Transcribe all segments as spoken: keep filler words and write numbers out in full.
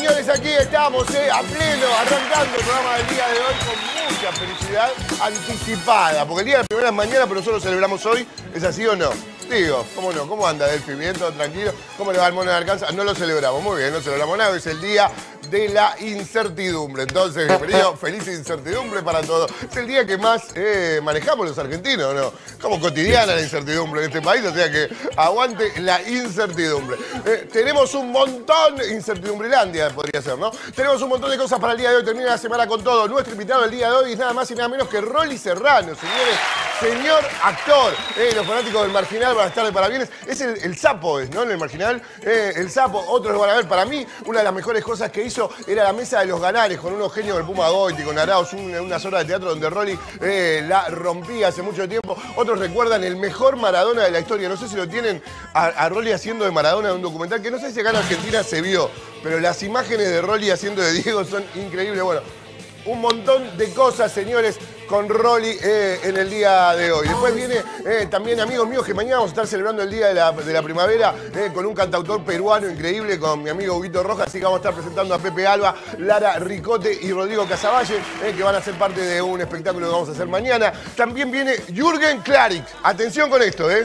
señores, aquí estamos, eh, a pleno, arrancando el programa del día de hoy con mucha felicidad anticipada. Porque el día de la primera mañana, pero nosotros lo celebramos hoy, ¿es así o no? Digo, ¿cómo no? ¿Cómo anda Delfi? ¿Bien? ¿Todo tranquilo? ¿Cómo le va al mono de Arkansas? No lo celebramos, muy bien, no celebramos nada, es el día de la incertidumbre. Entonces, bienvenido, feliz incertidumbre para todos. Es el día que más eh, manejamos los argentinos, ¿no? Como cotidiana la incertidumbre en este país, o sea que aguante la incertidumbre. Eh, tenemos un montón, incertidumbrelandia podría ser, ¿no? Tenemos un montón de cosas para el día de hoy, termina la semana con todo. Nuestro invitado del día de hoy es nada más y nada menos que Rolly Serrano, señores. Señor actor, eh, los fanáticos del Marginal van a estar de parabienes. Es el, el sapo, es, ¿no? En el Marginal, eh, el sapo, otros lo van a ver. Para mí, una de las mejores cosas que hizo era la mesa de los ganares con unos genios del Puma Goiti, con Arauz, un, unas horas de teatro donde Rolly eh, la rompía hace mucho tiempo. Otros recuerdan el mejor Maradona de la historia. No sé si lo tienen a, a Rolly haciendo de Maradona en un documental, que no sé si acá en Argentina se vio, pero las imágenes de Rolly haciendo de Diego son increíbles. Bueno, un montón de cosas, señores, con Rolly eh, en el día de hoy. Después viene eh, también, amigos míos, que mañana vamos a estar celebrando el Día de la, de la Primavera eh, con un cantautor peruano increíble, con mi amigo Huguito Rojas, así que vamos a estar presentando a Pepe Alba, Lara Ricote y Rodrigo Casavalle, eh, que van a ser parte de un espectáculo que vamos a hacer mañana. También viene Jürgen Klarik. Atención con esto, ¿eh?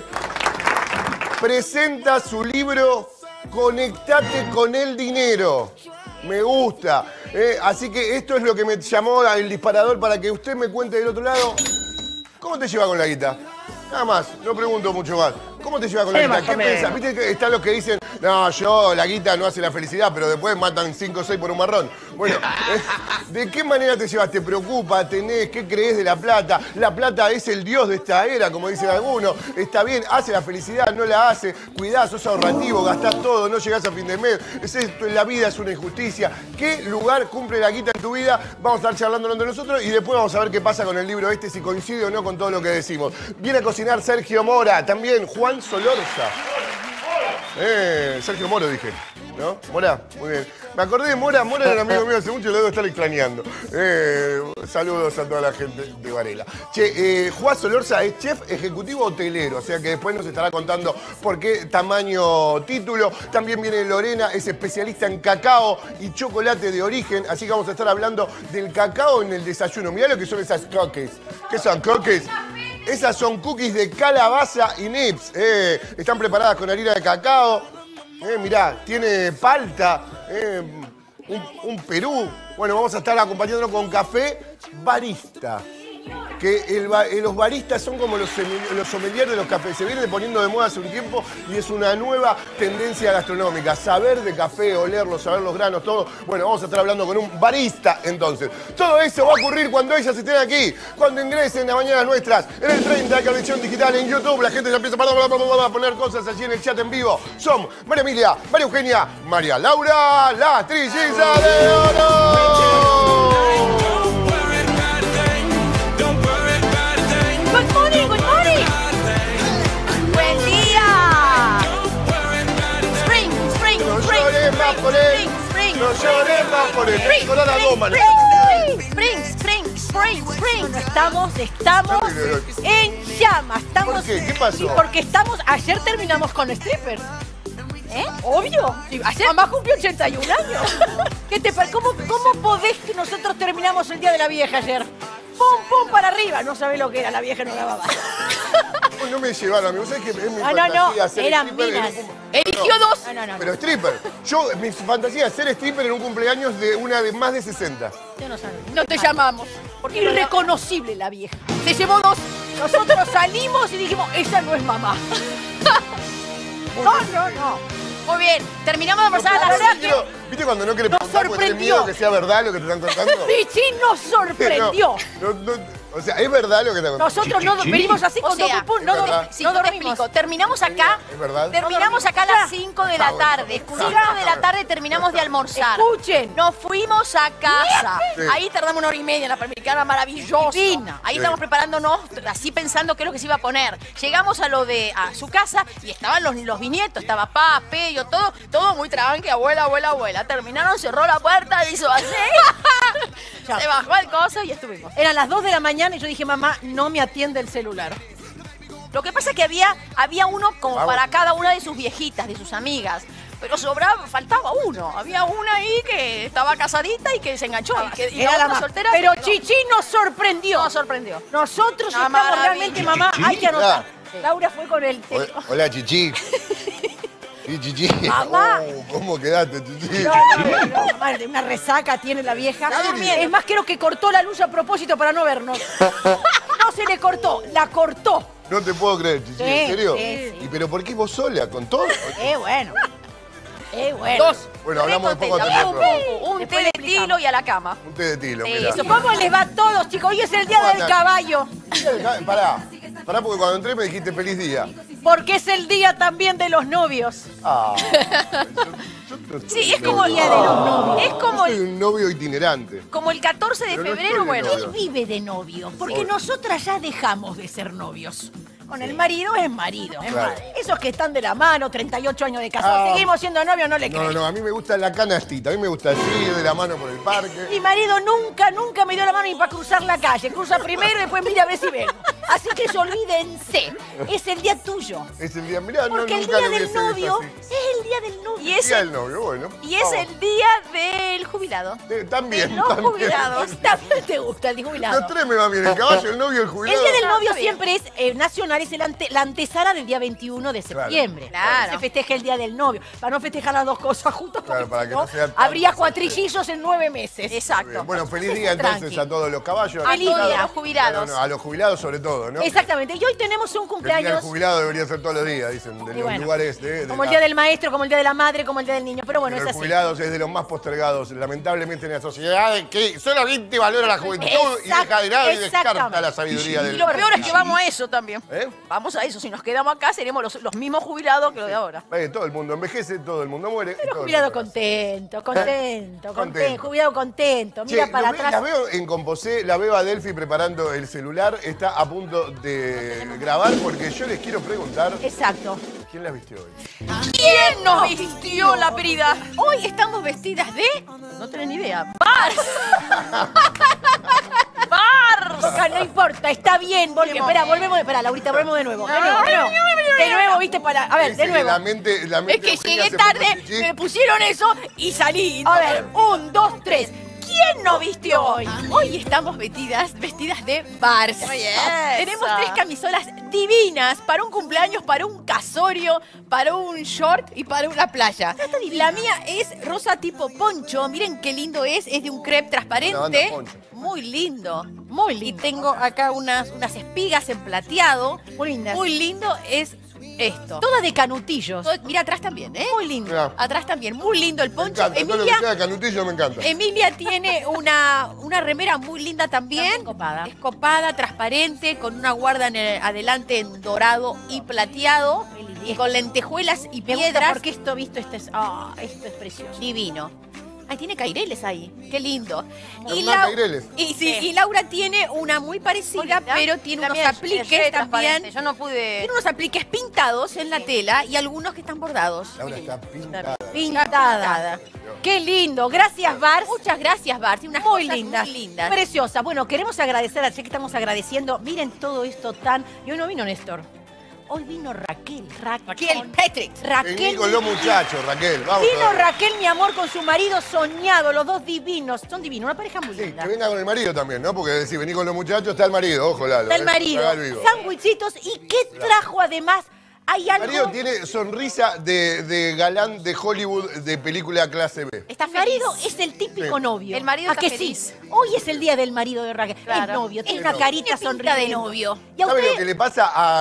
Presenta su libro Conectate con el dinero. Me gusta. Eh, así que esto es lo que me llamó el disparador para que usted me cuente del otro lado. ¿Cómo te lleva con la guita? Nada más, no pregunto mucho más. ¿Cómo te lleva con la guita? ¿Qué piensas? Viste que están los que dicen, no, yo, la guita no hace la felicidad, pero después matan cinco o seis por un marrón. Bueno, eh, ¿de qué manera te llevas? ¿Te preocupa? ¿Tenés? ¿Qué crees de la plata? La plata es el dios de esta era, como dicen algunos. Está bien, hace la felicidad, no la hace. Cuidás, sos ahorrativo, gastás todo, no llegás a fin de mes. Es esto, la vida es una injusticia. ¿Qué lugar cumple la guita en tu vida? Vamos a estar charlando entre nosotros y después vamos a ver qué pasa con el libro este, si coincide o no con todo lo que decimos. Viene a cocinar Sergio Mora, también Juan Solorza. Eh, Sergio Moro dije, ¿no? Mora, muy bien. Me acordé de Mora, Mora era un amigo mío hace mucho y lo debo estar extrañando. Eh, saludos a toda la gente de Varela. Che, eh, Juan Solorza es chef ejecutivo hotelero, o sea que después nos estará contando por qué tamaño título. También viene Lorena, es especialista en cacao y chocolate de origen, así que vamos a estar hablando del cacao en el desayuno. Mirá lo que son esas cookies. ¿Qué son cookies? Esas son cookies de calabaza y nips. Eh, están preparadas con harina de cacao. Eh, mirá, tiene palta, eh, un, un Perú. Bueno, vamos a estar acompañándonos con café barista. Que el, el, los baristas son como los, los sommeliers de los cafés. Se viene poniendo de moda hace un tiempo y es una nueva tendencia gastronómica. Saber de café, olerlo, saber los granos, todo. Bueno, vamos a estar hablando con un barista entonces. Todo eso va a ocurrir cuando ellas estén aquí, cuando ingresen a Mañanas Nuestras, en el treinta de Carvisión Digital, en YouTube. La gente ya empieza a poner cosas allí en el chat en vivo. Son María Emilia, María Eugenia, María Laura, la trilliza de oro. Good morning, good morning. Buen día. Spring, spring, No spring, llores más por él. spring, spring. No llores más por él. Spring, Con la goma. spring, spring, spring, spring, spring. Bueno, estamos, estamos en llamas. Estamos, ¿Por qué? ¿Qué pasó? Porque estamos, ayer terminamos con strippers. ¿Eh? Obvio. Sí, ayer mamá cumplió ochenta y un años. ¿Qué te parece? ¿Cómo, ¿Cómo podés que nosotros terminamos el Día de la Vieja ayer? ¡Pum, pum, para arriba! No sabés lo que era, la vieja no grababa. No me llevaron, amigo. ¿Sabes que es mi Ah, no, fantasía no, ser eran stripper en minas. un cum- Eligió No, dos. No, no, no. Pero stripper. Yo, mi fantasía es ser stripper en un cumpleaños de una de más de sesenta. Yo no sabía. No te llamamos. Porque irreconocible la vieja. Se llevó dos. Nosotros salimos y dijimos, esa no es mamá. No, no, no. Muy bien, terminamos de pasar a la verdad verdad que... ¿Viste cuando no querés nos preguntar porque tenés sorprendió. miedo que sea verdad lo que te están contando? Sí, sí, nos sorprendió. No, no, no, o sea, ¿es verdad lo que te están contando? Nosotros no venimos así O con sea, todo, no, es no, verdad. Sí, no yo te dormimos. explico. Terminamos acá. ¿Es verdad? Terminamos acá a las cinco de Ah, la bueno. tarde. cinco de la tarde terminamos de almorzar. Escuchen. Nos fuimos a casa. Sí. Ahí tardamos una hora y media en la Panamericana, maravilloso. Divina. Ahí Sí. estamos preparándonos, así pensando qué es lo que se iba a poner. Llegamos a lo de a su casa y estaban los, los bisnietos, estaba papá, Pello, todo, todo muy tranqui, abuela, abuela, abuela. Terminaron, cerró la puerta, hizo así. Chao. Se bajó el coso y estuvimos. Eran las dos de la mañana y yo dije, mamá, no me atiende el celular. Lo que pasa es que había, había uno como Vamos. para cada una de sus viejitas, de sus amigas. pero sobraba, faltaba uno. Había una ahí que estaba casadita y que se enganchó. Y que, y Era la la otra más. soltera. Pero no. Chichi nos sorprendió. Nos sorprendió. Nosotros Una estamos maravilla. realmente, mamá, hay que anotar. Sí. Laura fue con el... O- Hola, Chichi. Sí, Chichi. Mamá. Oh, ¿cómo quedaste, Chichi? No, no, no, mamá, una resaca tiene la vieja. Está durmiendo. Es más, creo que cortó la luz a propósito para no vernos. No se le cortó, la cortó. No te puedo creer, Chichi, Sí, ¿en serio? sí, sí. ¿Y pero por qué vos sola, con todo? Eh, bueno. Eh, bueno. Dos. Bueno, hablamos después cuando Había termine el un, programa. un té Después de le explicamos. tilo y a la cama. Un té de tilo, Sí, mirá. eso ¿Cómo les va a todos, chicos? Hoy es el día ¿Cómo del andan? caballo. Pará, pará porque cuando entré me dijiste feliz día. Porque es el día también de los novios. Ah, yo- yo no Sí, soy es como el novio. día de los novios. Es como Yo soy el, un novio itinerante. como el catorce de Pero no febrero, estoy de bueno. novio. Él vive de novio, porque Obvio. nosotras ya dejamos de ser novios. Con el marido es marido. es Claro. madre. Esos que están de la mano, treinta y ocho años de casado, Ah. seguimos siendo novios, no le No, crees. no, a mí me gusta la canastita, a mí me gusta así, de la mano por el parque. Mi marido nunca, nunca me dio la mano ni para cruzar la calle. Cruza primero y después mira a ver si vengo. Así que eso, olvídense. Es el día tuyo. Es el día, mirá, no, Porque el nunca día lo del hubiese visto novio así. es el día del novio. Y es, Día el, del novio, bueno. y es vamos. el día del jubilado. Eh, También, Los también. jubilados. También te gusta el jubilado. Los tres me van bien, el caballo, el novio y el El jubilado. día del Ah, novio está bien. siempre es eh, nacional, es el ante- la antesala del día veintiuno de septiembre. Claro. Se festeja el día del novio. Para no festejar las dos cosas juntos, Claro, porque para si que no, no sea tan- habría cuatrillizos en nueve meses. Exacto. Bueno, feliz día entonces Tranqui. a todos los caballos. A Feliz todos día. los jubilados. No, no, a los jubilados sobre todo, ¿no? Exactamente. Y hoy tenemos un El día del cumpleaños jubilado debería ser todos los días, dicen, de Y los bueno, lugares de... de como el la- día del maestro, como el día de la madre, como el día del niño. Pero bueno, Pero es el así. jubilado es de los más postergados, lamentablemente, en la sociedad que solamente valora la juventud y deja de lado y descarta Exactamente. la sabiduría Y del... lo peor es que vamos a eso también. ¿Eh? Vamos a eso. Si nos quedamos acá, seremos los, los mismos jubilados que los de ahora. Eh, todo el mundo envejece, todo el mundo muere. y Pero todo el jubilado mundo nace. contento, contento, contento, Contento. jubilado contento. Che, Mira lo para ve- atrás. la veo en Composé, la veo a Delphi preparando el celular, está a punto de grabar porque yo les quiero preguntar, Exacto. ¿quién la vistió hoy? ¿Quién nos vistió la perida? Hoy estamos vestidas de... No tenés ni idea. ¡Bars! ¡Bars! Acá no importa, está bien. Volve, espera, volvemos. Espera, Laurita, volvemos de nuevo. De nuevo, de nuevo. De nuevo, viste, para. A ver, Dice de que nuevo. La mente, la Es mente que Eugenia llegué se fue con tarde, Chichi. me pusieron eso y salí. A ver, un, dos, tres. ¿Quién nos vistió hoy? Hoy estamos vestidas, vestidas de Bars. Belleza. Tenemos tres camisolas divinas para un cumpleaños, para un casorio, para un short y para una playa. La mía es rosa tipo poncho. Miren qué lindo es. Es de un crepe Una banda transparente. poncho. Muy lindo, muy lindo. Y tengo acá unas, unas espigas en plateado. Muy lindas. Muy lindo es esto. Toda de canutillos. Todo- Mira atrás también, ¿eh? Muy lindo. Mirá. Atrás también, muy lindo el Me poncho. encanta, todo lo que Emilia, sea de canutillo me encanta. Emilia tiene una, una remera muy linda también. También copada. Es copada, transparente, con una guarda en el- adelante en dorado y plateado. Y con lentejuelas y Me gusta piedras. porque esto visto, esto es. Ah, esto es precioso. Divino. Ay, tiene caireles ahí. Qué lindo. Hernán Lau- Caireles. Y, sí, Sí. y Laura tiene una muy parecida, Muy linda. pero tiene unos También es- apliques es re también. transparente. Yo no pude. Tiene unos apliques pintados en la tela y algunos que están bordados. Laura está pintada. Pintada. Qué lindo. Gracias, Bars. Muchas gracias, Bart. Unas Muy cosas lindas. muy lindas. Preciosa. Bueno, queremos agradecer, así que estamos agradeciendo. Miren todo esto tan. Y hoy no vino Néstor. Hoy vino Raquel. Ra- Raquel Patrick. Raquel. Vení con los muchachos, Raquel, vamos. Vino todavía. Raquel, mi amor, con su marido soñado, los dos divinos. Son divinos, una pareja muy Sí, linda. que venga con el marido también, ¿no? Porque si vení con los muchachos, está el marido, ojo, Lalo. Está el eh, marido. haga el vivo. Sándwichitos. ¿Y qué trajo además? Hay El algo. marido tiene sonrisa de, de galán de Hollywood de película clase B. Está El marido feliz. es el típico Sí. novio. El marido ¿A está que feliz. sí? Hoy es el día del marido de Raquel. Claro. Es novio, tiene Es una novio. carita Tiene pinta sonriente. de novio. ¿Y a ¿Sabe lo usted? que le pasa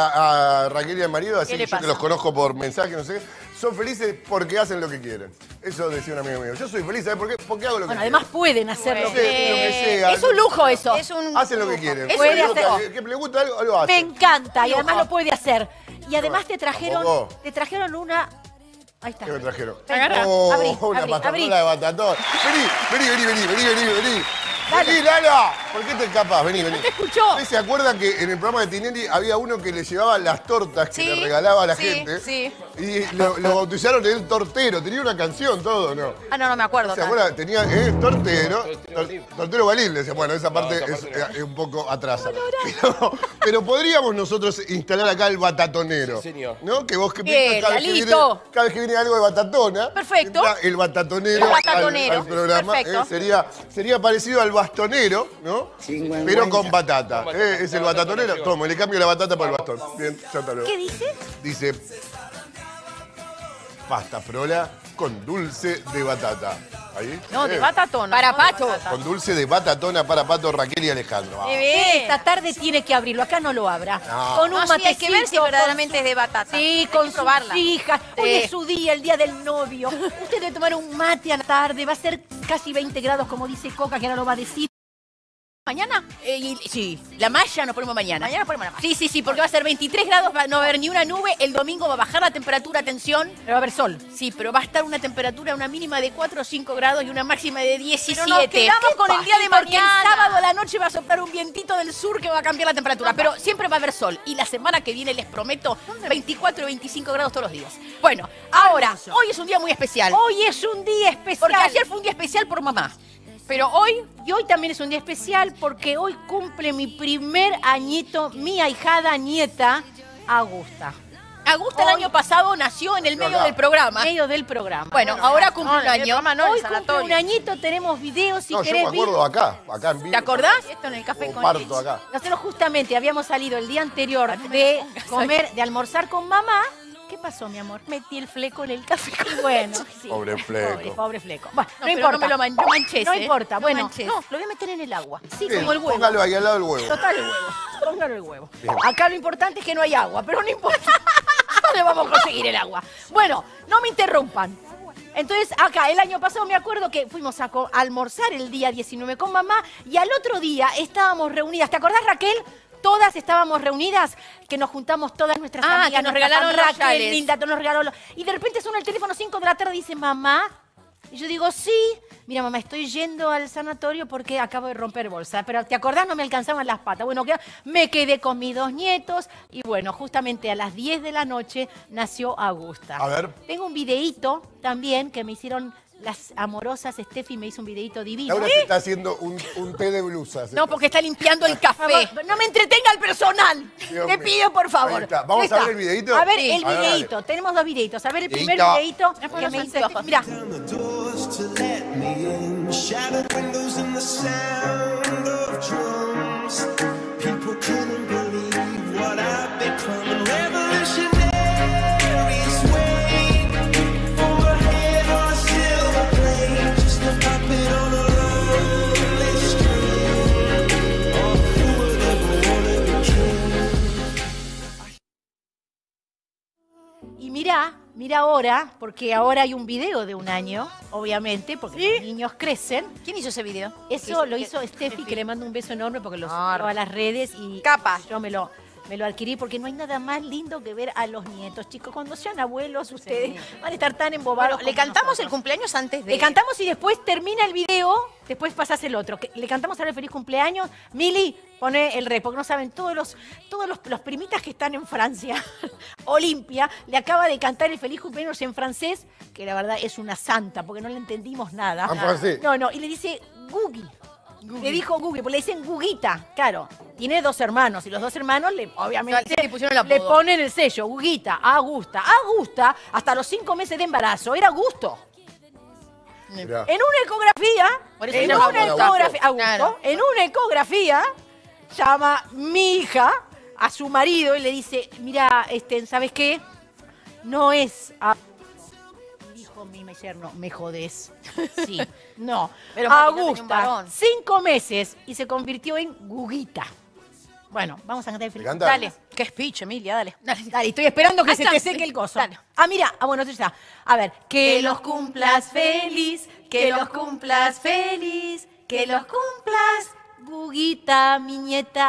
a, a Raquel y al marido? Así ¿Qué que le yo que pasa? los conozco por mensaje, no sé qué. Son felices porque hacen lo que quieren. Eso decía un amigo mío. Yo soy feliz, ¿sabes por qué? Porque hago lo que Bueno, quiero. además pueden hacer lo No sé, que... lo que sea. Es un lujo eso. Es un. Hacen lo que quieren. Es Puede un hacer- lujo. que, que le gusta algo, lo Me hacen. encanta y además Lujo. lo puede hacer. Y además te trajeron, Tampoco. te trajeron una... Ahí está. ¿Qué me trajeron? Agarra. Oh, Abrí, una abrí, patatola abrí. de batatón. Vení, vení, vení, vení, vení, vení, vení. Dale. Vení, Lala. ¿Por qué te escapas? Vení, vení. te escuchó. ¿Ustedes se acuerdan que en el programa de Tinelli había uno que le llevaba las tortas que Sí, le regalaba a la sí, gente? sí. Y lo, lo bautizaron el Tortero. Tenía una canción, todo, ¿no? Ah, no, no me acuerdo. ¿Se tanto. acuerdan? Tenía eh, Tortero. Tor, tortero Balín, le decía. Bueno, esa parte, esa es, parte no. es un poco atrasa. Pero, pero podríamos nosotros instalar acá el batatonero. Sí, señor. ¿No? Que vos que Bien, cada vez que, viene, Lalito. cada vez que viene algo de batatona. Perfecto. entra el batatonero, El batatonero. Al, al programa. Perfecto. eh, sería, sería parecido al bastonero, ¿no? Pero con batata. Con eh, batata, es el con batata batatonero. con Toma, le cambio la batata por el bastón. Bien, ya está luego. ¿Qué dice? Dice, pasta frola con dulce de batata. ¿Ahí? No, de Eh, batatona. Para no de Pato. batata. Con dulce de batatona para Pato, Raquel y Alejandro. Ah. Qué bien. Esta tarde tiene que abrirlo, acá no lo abra. No. Con un No, sí, hay que ver si matecito, verdaderamente es de batata. Sí, Hay con que sus probarla. hijas. Hoy Sí. es su día, el día del novio. Usted debe tomar un mate a la tarde. Va a ser casi veinte grados, como dice Coca, que ahora lo va a decir. ¿Mañana? Eh, y- sí, la malla nos ponemos mañana. Mañana ponemos la malla. Sí, sí, sí, porque va a ser veintitrés grados, va a no haber ni una nube. El domingo va a bajar la temperatura, atención. Pero va a haber sol. Sí, pero va a estar una temperatura, una mínima de cuatro o cinco grados y una máxima de diecisiete. nos quedamos ¿Qué con el pasa? día de Porque mañana. el sábado a la noche va a soplar un vientito del sur que va a cambiar la temperatura. Pero siempre va a haber sol. Y la semana que viene les prometo veinticuatro o veinticinco grados todos los días. Bueno, ahora, hoy es un día muy especial. Hoy es un día especial. Porque ayer fue un día especial por mamá. Pero hoy, y hoy también es un día especial porque hoy cumple mi primer añito, mi ahijada nieta, Augusta. Augusta el Hoy- año pasado nació en el medio acá. del programa. Medio del programa. Bueno, ahora cumple No, un en el año. programa no, en Hoy el cumple sanatorio. un añito, tenemos videos si No, yo querés. me acuerdo acá, acá en vivo. ¿Te acordás? Esto en el café O con parto leche. acá. Nosotros justamente habíamos salido el día anterior de comer, de almorzar con mamá. ¿Qué pasó, mi amor? Metí el fleco en el café con Bueno, sí. Pobre fleco. Pobre, pobre fleco. Bueno, no, No, pero importa. no me lo man- no manches, No ¿eh? importa. No Bueno, manches. no, lo voy a meter en el agua. Sí, Bien, como el huevo. póngalo ahí al lado del huevo. Total el huevo. Póngalo el huevo. Bien. Acá lo importante es que no hay agua, pero no importa. ¿Dónde vamos a conseguir el agua? Bueno, no me interrumpan. Entonces, acá, el año pasado me acuerdo que fuimos a, co- a almorzar el día diecinueve con mamá y al otro día estábamos reunidas. ¿Te acordás, Raquel? Todas estábamos reunidas, que nos juntamos todas nuestras Ah, amigas. que nos nuestra regalaron fan, los Raquel, yales. Linda, nos regaló los- Y de repente suena el teléfono cinco de la tarde y dice, mamá. Y yo digo, sí. Mira, mamá, estoy yendo al sanatorio porque acabo de romper bolsa. Pero ¿te acordás? No me alcanzaban las patas. Bueno, que- me quedé con mis dos nietos. Y bueno, justamente a las diez de la noche nació Augusta. A ver. Tengo un videíto también que me hicieron las amorosas. Steffi me hizo un videíto divino. Laura se está haciendo un, un té de blusas. No, porque está limpiando el café. No me entretenga el personal. Dios Te mío. pido, por favor. Ahí está. ¿Vamos Ahí a está. ver el videíto? A ver, Sí. el A ver, dale. videíto. Tenemos dos videitos. A ver, el primer Videíto. videíto Me que me los hizo. anteojos. Mira. the doors to let me in. Shattered windows and the sound of drums. People couldn't believe what I've become. Revolutionaries wait for a head on a silver plate. Just a puppet on a lonely string. Oh, who would ever wanna be king? Y mira, mira ahora, porque ahora hay un video de un año, obviamente, porque los niños crecen. ¿Quién hizo ese video? Eso lo hizo Steffi, que le mando un beso enorme porque lo subió Ah, a las redes y capa. yo me lo, me lo adquirí porque no hay nada más lindo que ver a los nietos, chicos. Cuando sean abuelos, ustedes van a estar tan embobados. Bueno, le como cantamos nosotros. el cumpleaños antes de... Le cantamos y después termina el video, después pasás el otro. Que- Le cantamos ahora el feliz cumpleaños. Mili, pone el rey, porque no saben, todos los, todos los, los primitas que están en Francia, Olimpia, le acaba de cantar el feliz cumpleaños en francés, que la verdad es una santa, porque no le entendimos nada. ¿En francés? No, no, y le dice Gugi. Le dijo Gugi, porque le dicen Guguita, claro. Tiene dos hermanos y los dos hermanos le, obviamente, Le pusieron el le apodo. ponen el sello, Guguita, Augusta. Augusta, hasta los cinco meses de embarazo, era Gusto. Mirá. En una ecografía, Por eso en se llama una Augusto. ecografía, Augusto, Claro. en una ecografía, llama mi hija a su marido y le dice, mira, este, ¿sabes qué? No es a... Dijo mi yerno, me jodés. Sí, no. Pero porque no tenía un Augusta, varón. cinco meses y se convirtió en Guguita. Bueno, vamos a cantar el feliz. Canta. Dale. Qué speech, Emilia, dale. Dale, dale, estoy esperando que Ahí se está. te seque el coso. Dale. Ah, mira, ah, bueno, entonces ya. A ver, que, Que los cumplas feliz, que los cumplas feliz, que los cumplas. Guguita, mi nieta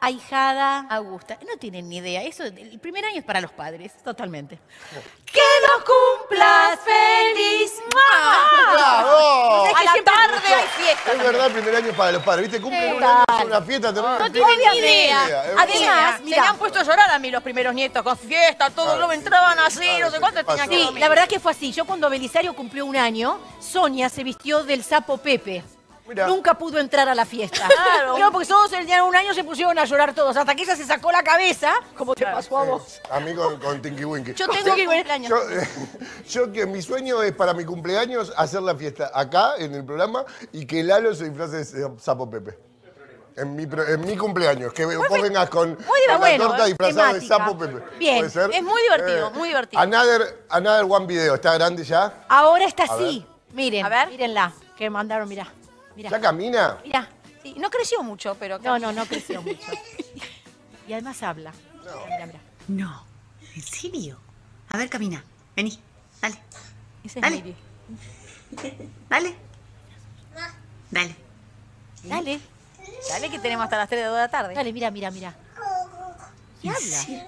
ahijada Augusta. No tienen ni idea. Eso, el primer año es para los padres. totalmente. ¡Que lo cumplas feliz! ¡Bravo! A la tarde hay fiesta. Es verdad, el primer año es para los padres. ¿Viste? Cumplen un año, es una fiesta terrible. No tienen ni idea. Es Además, Mira. se me han puesto a llorar a mí los primeros nietos con fiesta, todo, no me entraban así, no sé cuánto ¿qué tenía que pasó? Sí, dormir. la verdad que fue así. Yo cuando Belisario cumplió un año, Sonia se vistió del sapo Pepe. Mirá. Nunca pudo entrar a la fiesta. Claro. No, porque todos el día de un año se pusieron a llorar todos. Hasta que ella se sacó la cabeza, como te pasó a vos. A mí con, con Tinky Winky. Yo tengo Sí, cumpleaños. Yo, eh, yo que mi sueño es para mi cumpleaños hacer la fiesta acá en el programa y que Lalo se disfrace de Sapo Pepe. En mi, pro- en mi cumpleaños, que vos vengas con, con la bueno, torta disfrazada de temática. Sapo Pepe. Bien, ¿Puede ser? es muy divertido, muy divertido. Another, another one video, ¿está grande ya? Ahora está A así. Miren, A ver. mírenla. Que mandaron, mirá. ¿Ya Mirá. camina? Mirá. Sí, no creció mucho, pero... No, no, no creció mucho. Y además habla. Mira, mira. No, ¿en serio? A ver, camina. Vení, dale. Ese es Dale. Miri. Dale. Dale. Dale, Dale que tenemos hasta las tres de la tarde. dale, mira, mira, mira. Y habla.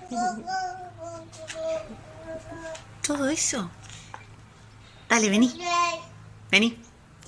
¿Todo eso? Dale, vení. Vení.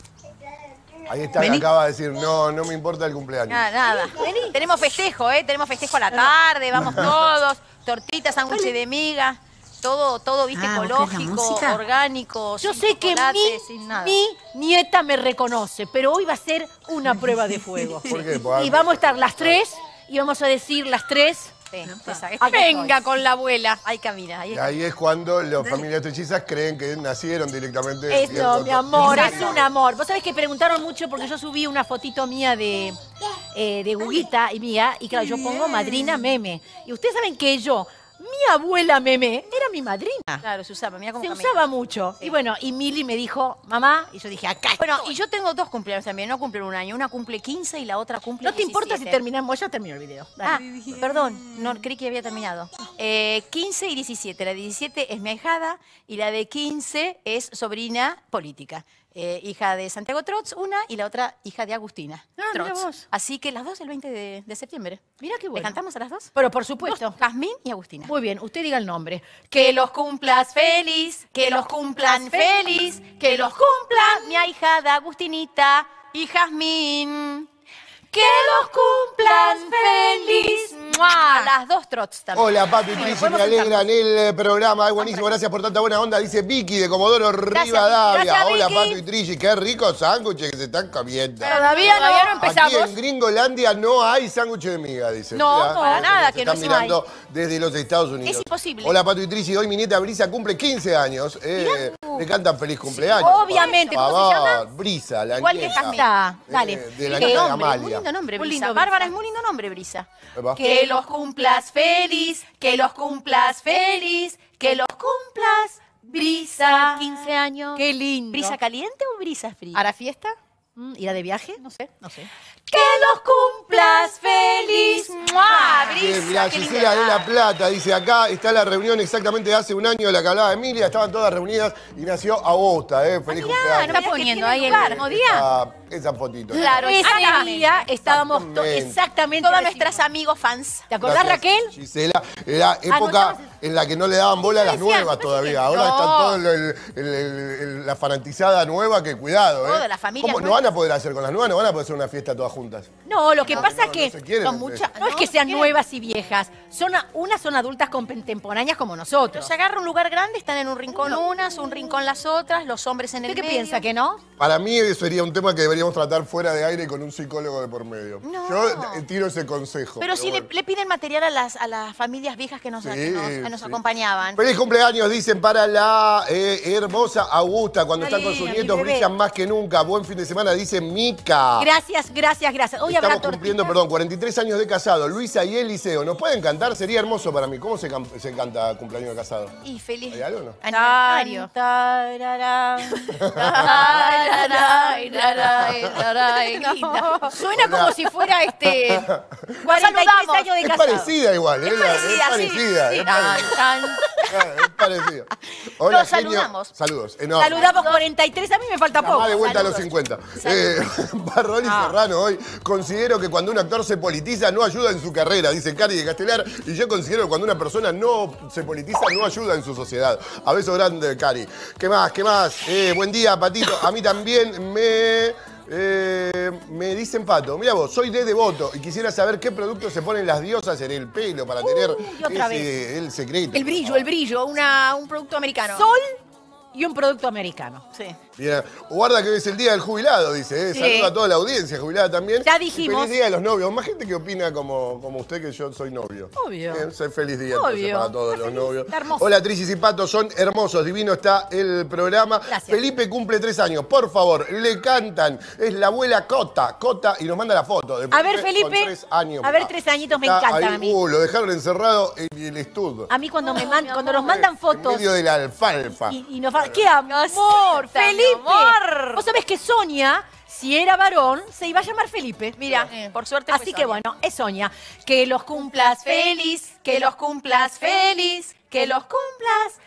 Ahí está, Vení. acaba de decir, no, no me importa el cumpleaños. Nada, nada. Tenemos festejo, ¿eh? Tenemos festejo a la tarde, vamos todos. Tortitas, sándwiches de miga. Todo, todo, viste, Ah, ¿buscas la ecológico, música? orgánico. Yo sin sé que chocolate, mi, sin nada. mi nieta me reconoce, pero hoy va a ser una prueba de fuego. ¿Por qué? Porque- Y vamos a estar las tres y vamos a decir las tres. Sí, exacto. Aquí Venga estoy. con la abuela. Ahí camina, ahí Y está. ahí es cuando las familias trillizas creen que nacieron directamente. bien Eso, con- mi amor, es Exacto. un amor. Vos sabés que preguntaron mucho porque yo subí una fotito mía de, eh, de Guguita y mía, y claro, yo pongo madrina meme. Y ustedes saben que yo, mi abuela meme, era mi madrina. Claro, se usaba, mira cómo Se camina. usaba mucho. Y bueno, y Mili me dijo, mamá, y yo dije, acá. Bueno, estoy. y yo tengo dos cumpleaños también, no cumplen un año. Una cumple quince y la otra cumple No te importa si diecisiete. terminamos, ya terminó el video. Ah, Dale. perdón, no creí que había terminado. Eh, quince y diecisiete. La de diecisiete es mi ahijada y la de quince es sobrina política. Eh, hija de Santiago Trotz, una, y la otra hija de Agustina Ah, mira Trotz. vos. Así que las dos el veinte de, de septiembre. Mira qué ¿Le bueno. cantamos a las dos? Pero por supuesto. Jazmín y Agustina. Muy bien, usted diga el nombre. Que los cumplas feliz, que los cumplan feliz, que los cumpla mi ahijada Agustinita y Jazmín. Que los cumplan feliz. ¡Mua! Las dos Trotz también. Hola, Pato y Trici, me alegran el eh, programa. Es buenísimo, gracias por tanta buena onda. Dice Vicky de Comodoro Rivadavia. Gracias, Hola, Vicky. Pato y Trici, qué ricos sándwiches que se están comiendo. Todavía no, Todavía no Aquí empezamos. en Gringolandia no hay sándwiches de miga, dice. No, Mirá, para eh, nada, se que no están se mirando desde los Estados Unidos. Es imposible. Hola, Pato y Trici, hoy mi nieta Brisa cumple quince años. Eh, le cantan feliz cumpleaños. obviamente, por ¿cómo se favor. Brisa, la Igual que nieta. Jazmín. Está, Eh, dale. de la Qué nieta de nombre, muy Amalia. lindo nombre, Muy Brisa. lindo, Bárbara, Brisa. es muy lindo nombre, Brisa. Epa. Que los cumplas feliz, que los cumplas feliz, que los cumplas Brisa. quince años. Qué lindo. ¿Brisa caliente o brisa fría? ¿Hará fiesta? Mm, ¿Irá de viaje? No sé, no sé. Que los cumplas feliz. ¡Mua! Bien, Brisa, mirá, qué Gisela de linda. La Plata dice acá, está la reunión exactamente de hace un año de la que hablaba Emilia, estaban todas reunidas y nació Augusta, ¿eh? Feliz mirá, cumpleaños. no Está que poniendo tiene ahí el lugar. mismo día. Esa, esa fotito. Claro, Ese exactamente. día estábamos to- Exactamente. exactamente. Todas decimos. nuestras amigos fans. ¿Te acordás, Gracias, Raquel? Gisela, era época Anotabas- en la que no le daban bola a las decían, nuevas no todavía. sé. Ahora No. está todo el- el- el- el- la fanatizada nueva, que cuidado, ¿eh? Toda la familia ¿Cómo? No nueva. van a poder hacer con las nuevas, no van a poder hacer una fiesta todas juntas. No, lo que pasa no, es que no se quieren son entre muchas, ellos. no es que sean nuevas y viejas, son a- unas son adultas contemporáneas como nosotros. Se agarra un lugar grande, están en un rincón unas, un rincón las otras, los hombres en el ¿Usted qué medio. piensa que no? Para mí sería un tema que deberíamos tratar fuera de aire con un psicólogo de por medio. No. Yo eh, tiro ese consejo. Pero sí bueno. le, le piden material a las, a las familias viejas que nos, Sí, que nos, que nos sí. acompañaban. Feliz cumpleaños, dicen, para la eh, hermosa Augusta. Cuando Está están con sus linda, mi nietos bebé. brillan más que nunca. Buen fin de semana, dice Mica. Gracias, gracias, gracias. Hoy Estamos habrá cumpliendo, tortita. perdón, cuarenta y tres años de casado. Luisa y Eliseo, ¿nos pueden cantar? Sería hermoso para mí. ¿Cómo se, cam- se canta cumpleaños de casado? Y feliz. ¿Hay algo o no? Aniversario. Suena como si fuera este cuarenta y tres saludamos. años de Es casado. parecida igual, ¿eh? Es La- parecida, es sí, parecida. sí. es Tan, parecida. tan. Ah, es parecido. Hola, Los genio. saludamos. Saludos. Enorme. Saludamos cuarenta y tres, a mí me falta poco. Más de vuelta Saludos. a los cincuenta. Eh, Barroli Serrano hoy. Considero que cuando un actor se politiza no ayuda en su carrera, dice Cari de Castelar. Y yo considero que cuando una persona no se politiza no ayuda en su sociedad. A beso grande, Cari. ¿Qué más? ¿Qué más? Eh, buen día, Patito. A mí también me... Eh, me dicen Pato, mira vos, soy de Devoto y quisiera saber qué productos se ponen las diosas en el pelo para tener y otra ese, el secreto. El brillo, el brillo, una, un producto americano. Sol y un producto americano. Sí. Bien. Guarda que hoy es el día del jubilado, dice. ¿eh? Sí. Saluda a toda la audiencia jubilada también. Ya Y dijimos. feliz día de los novios. Más gente que opina como, como usted que yo soy novio. Obvio. Bien, soy feliz día entonces, Obvio. para todos Está los feliz, novios. está hermoso. Hola, Tricis y Pato, son hermosos. Divino está el programa. Gracias. Felipe cumple tres años. Por favor, le cantan. Es la abuela Cota. Cota y nos manda la foto. De A ver, Felipe con Felipe. tres años. A ver, tres añitos me Está encantan ahí, a mí. Uh, lo dejaron encerrado en el estudio. A mí cuando, me Ay, man- mi cuando amor. nos mandan En fotos medio de la alfalfa. y, y nos fa- ¡Qué amor! Cosita, mi ¡Felipe! amor. Vos sabés que Sonia, si era varón, se iba a llamar Felipe. Mira, Sí. por suerte fue Así que Sonia. bueno, es Sonia. Que los cumplas feliz, que los cumplas feliz, que los cumplas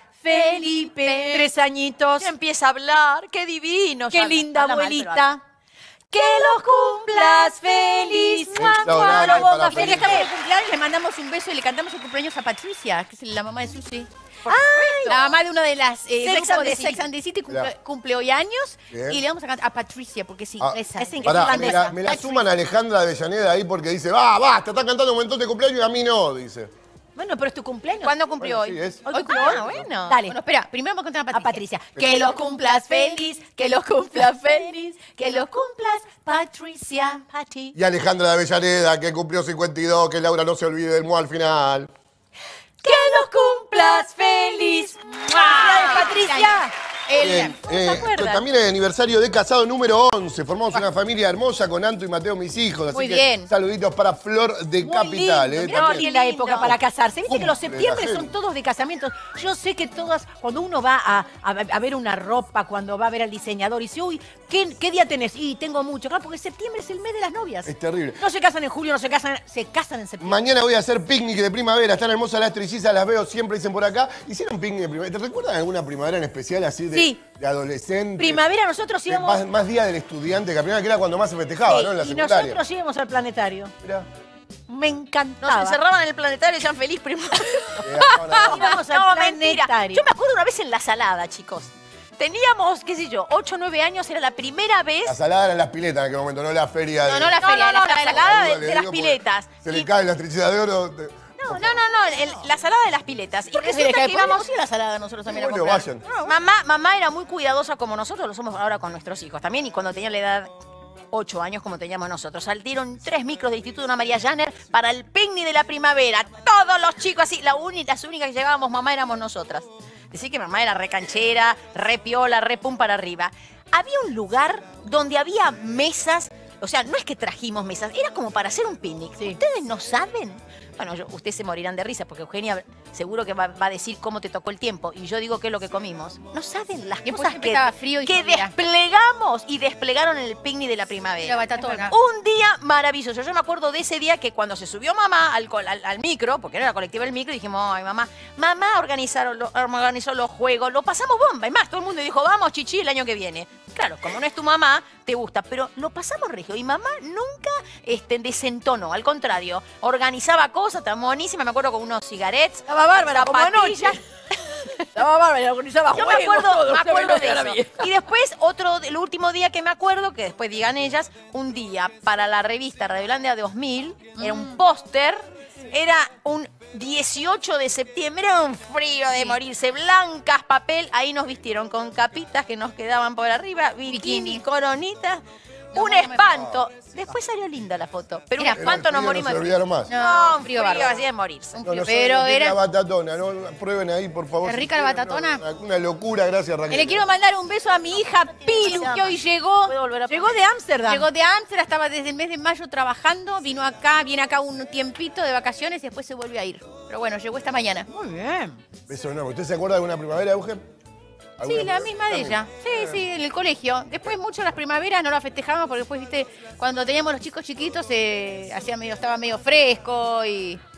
Felipe. Tres añitos. Ya empieza a hablar, qué divino. Qué Ya linda habla mal, pero abuelita. Que los cumplas feliz. Mua, mua, Extraordinario no, boca para feliz. Felipe. Dejamos el cumpleaños, le mandamos un beso y le cantamos el cumpleaños a Patricia, que es la mamá de Susi. Por La mamá de una de las eh, Sex grupos and de the Sex City. and the City cumple, Claro. cumple hoy años Bien. y le vamos a cantar a Patricia porque es Ah, inglesa. es inglesa. Pará, me irlandesa. la, me la suman a Alejandra Avellaneda ahí porque dice, va, basta, está cantando un montón de cumpleaños y a mí no, dice. Bueno, pero es tu cumpleaños. ¿Cuándo cumplió Bueno, hoy? sí, es. Hoy Hoy cumplió. cumplió, bueno. Dale. Bueno, espera, primero vamos a cantar a A Patricia. Patricia. Que los cumplas feliz, que los cumplas feliz, que los cumplas Patricia. Pati. Y Alejandra de Avellaneda, que cumplió cincuenta y dos, que Laura no se olvide del mu al final. Que los cumplas feliz. ¡Felicidades, Patricia! El- Bien, ¿cómo se eh, acuerdan? también es aniversario de casado número once. Formamos una familia hermosa con Anto y Mateo, mis hijos. Así Muy que bien. saluditos para Flor de Muy Capital. lindo. eh, Mirá también. qué linda lindo. época para casarse. Viste que los Cumple septiembre la son gente. todos de casamientos. Yo sé que todas, cuando uno va a, a- a ver una ropa, cuando va a ver al diseñador y dice, uy, ¿qué, qué día tenés? Y tengo mucho. Claro, porque septiembre es el mes de las novias. Es terrible. No se casan en julio, no se casan, se casan en septiembre. Mañana voy a hacer picnic de primavera. Están hermosas las trillizas, las veo siempre, dicen por acá. ¿Hicieron picnic de primavera? ¿Te recuerdan alguna primavera en especial así de, Sí. de adolescente? Primavera nosotros Eh, íbamos... Más, más día del estudiante que la primera, que era cuando más se festejaba, Sí, ¿no? En la y secundaria. nosotros íbamos al planetario. Mirá. Me Nos encantaba. encerraban en el planetario y sean feliz primero. Eh, ahora vamos. Íbamos al No, mentira. planetario. Yo me acuerdo una vez en la salada, chicos. Teníamos, qué sé yo, ocho o nueve años, era la primera vez. La salada era en las piletas en aquel momento, no la feria de... No, no la No, feria, no, no, la la feria. salada de, Le de digo las porque piletas. Se le Y- caen las trillitas de oro. de- No, no, no, no, el- la salada de las piletas. Y ¿Por qué se le resulta cae? que íbamos. Podríamos ir a la salada nosotros también a Bueno, comprar. vayan. Mamá, mamá era muy cuidadosa como nosotros lo somos ahora con nuestros hijos también. Y cuando tenía la edad ocho años como teníamos nosotros, salieron tres micros del Instituto Ana María Janer para el picnic de la primavera. Todos los chicos así, la uni- las únicas que llevábamos mamá éramos nosotras. Decir que mamá era re canchera, re piola, re pum para arriba. Había un lugar donde había mesas. O sea, no es que trajimos mesas, era como para hacer un picnic. ¿Ustedes no saben? Bueno, yo- ustedes se morirán de risa porque Eugenia seguro que va, va a decir cómo te tocó el tiempo y yo digo qué es lo que comimos. No saben las Después cosas siempre que, estaba frío y que llovía. desplegamos y desplegaron en el picnic de la La primavera. batatona. Un día maravilloso. Yo me acuerdo de ese día que cuando se subió mamá al, col- al, al micro, porque era la colectiva del micro, dijimos, ay mamá, mamá organizaron, lo- organizó los juegos, lo pasamos bomba. Y más, todo el mundo dijo, vamos, chichi, el año que viene. Claro, como no es tu mamá, te gusta, pero lo pasamos regio. Y mamá nunca este, desentonó, al contrario, organizaba cosas, estaba buenísima, me acuerdo con unos cigarets. Estaba bárbara, como zapatillas. anoche. Estaba bárbara, organizaba Yo me juegos, acuerdo, todo, me usted acuerdo me de lo eso. Y después, otro, el último día que me acuerdo, que después digan ellas, un día para la revista Radiolandia dos mil, era un póster, era un dieciocho de septiembre, era un frío de morirse, blancas, papel, ahí nos vistieron con capitas que nos quedaban por arriba, bikini, Bikini. coronitas, No, un no me- espanto. Después salió linda la foto, pero un Era espanto Era nos frío, morimos No se de olvidaron más. No, No, un frío frío bárbaro. así de morirse. No, no Pero saben lo que es era- la batatona, ¿no? Prueben ahí, por favor. ¿Es si rica la quieren, batatona? no, Una locura, gracias Raquel. Y le quiero mandar un beso a mi hija Pilu, que hoy llegó. Puedo volver a Llegó de Ámsterdam. Llegó de Ámsterdam, estaba desde el mes de mayo trabajando, vino acá, viene acá un tiempito de vacaciones y después se vuelve a ir. Pero bueno, llegó esta mañana. Muy bien. Beso enorme. ¿Usted se acuerda de alguna primavera, Eugen? Sí, ¿Alguna la primavera? misma de ella. Sí, sí, en el colegio. Después mucho las primaveras no las festejábamos porque después, viste, cuando teníamos los chicos chiquitos eh, hacía medio, estaba medio fresco y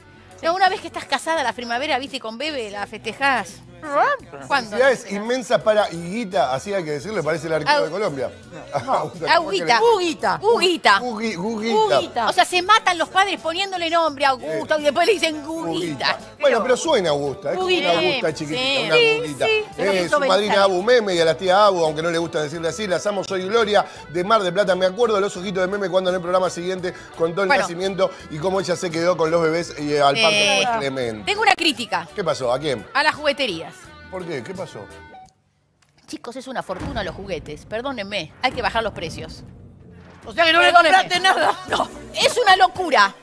No, una vez que estás casada, la primavera, viste, con bebé, la festejás. ¿Cuándo? Felicidades inmensas para Higuita, así hay que decirle, parece el arquero Au- de Colombia. Auguita. Huguita. Huguita. Gugi- Guguita. Huguita. O sea, se matan los padres poniéndole nombre a Augusto y después le dicen Guguita. Bueno, pero suena Augusta, es como una Guguita. Augusta chiquitita, Sí, una sí, Guguita. sí, se lo Eh, puso su madrina Beltrán. Abu Meme y a la tía Abu, aunque no le gusta decirle así, las amo, soy Gloria, de Mar de Plata. Me acuerdo de los ojitos de Meme cuando en el programa siguiente contó el Bueno. nacimiento y cómo ella se quedó con los bebés y al parto Eh, fue Clemente. Tengo una crítica ¿Qué pasó? ¿A quién? a las jugueterías. ¿Por qué? ¿Qué pasó? Chicos, es una fortuna los juguetes. Perdónenme, hay que bajar los precios. O sea que no le Perdónenme. compraste nada. No, es una locura.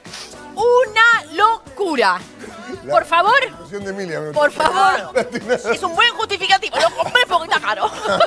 Una locura. La- Por favor, La expresión de Emilia. me- por favor. Es un buen justificativo. Lo compré porque está caro.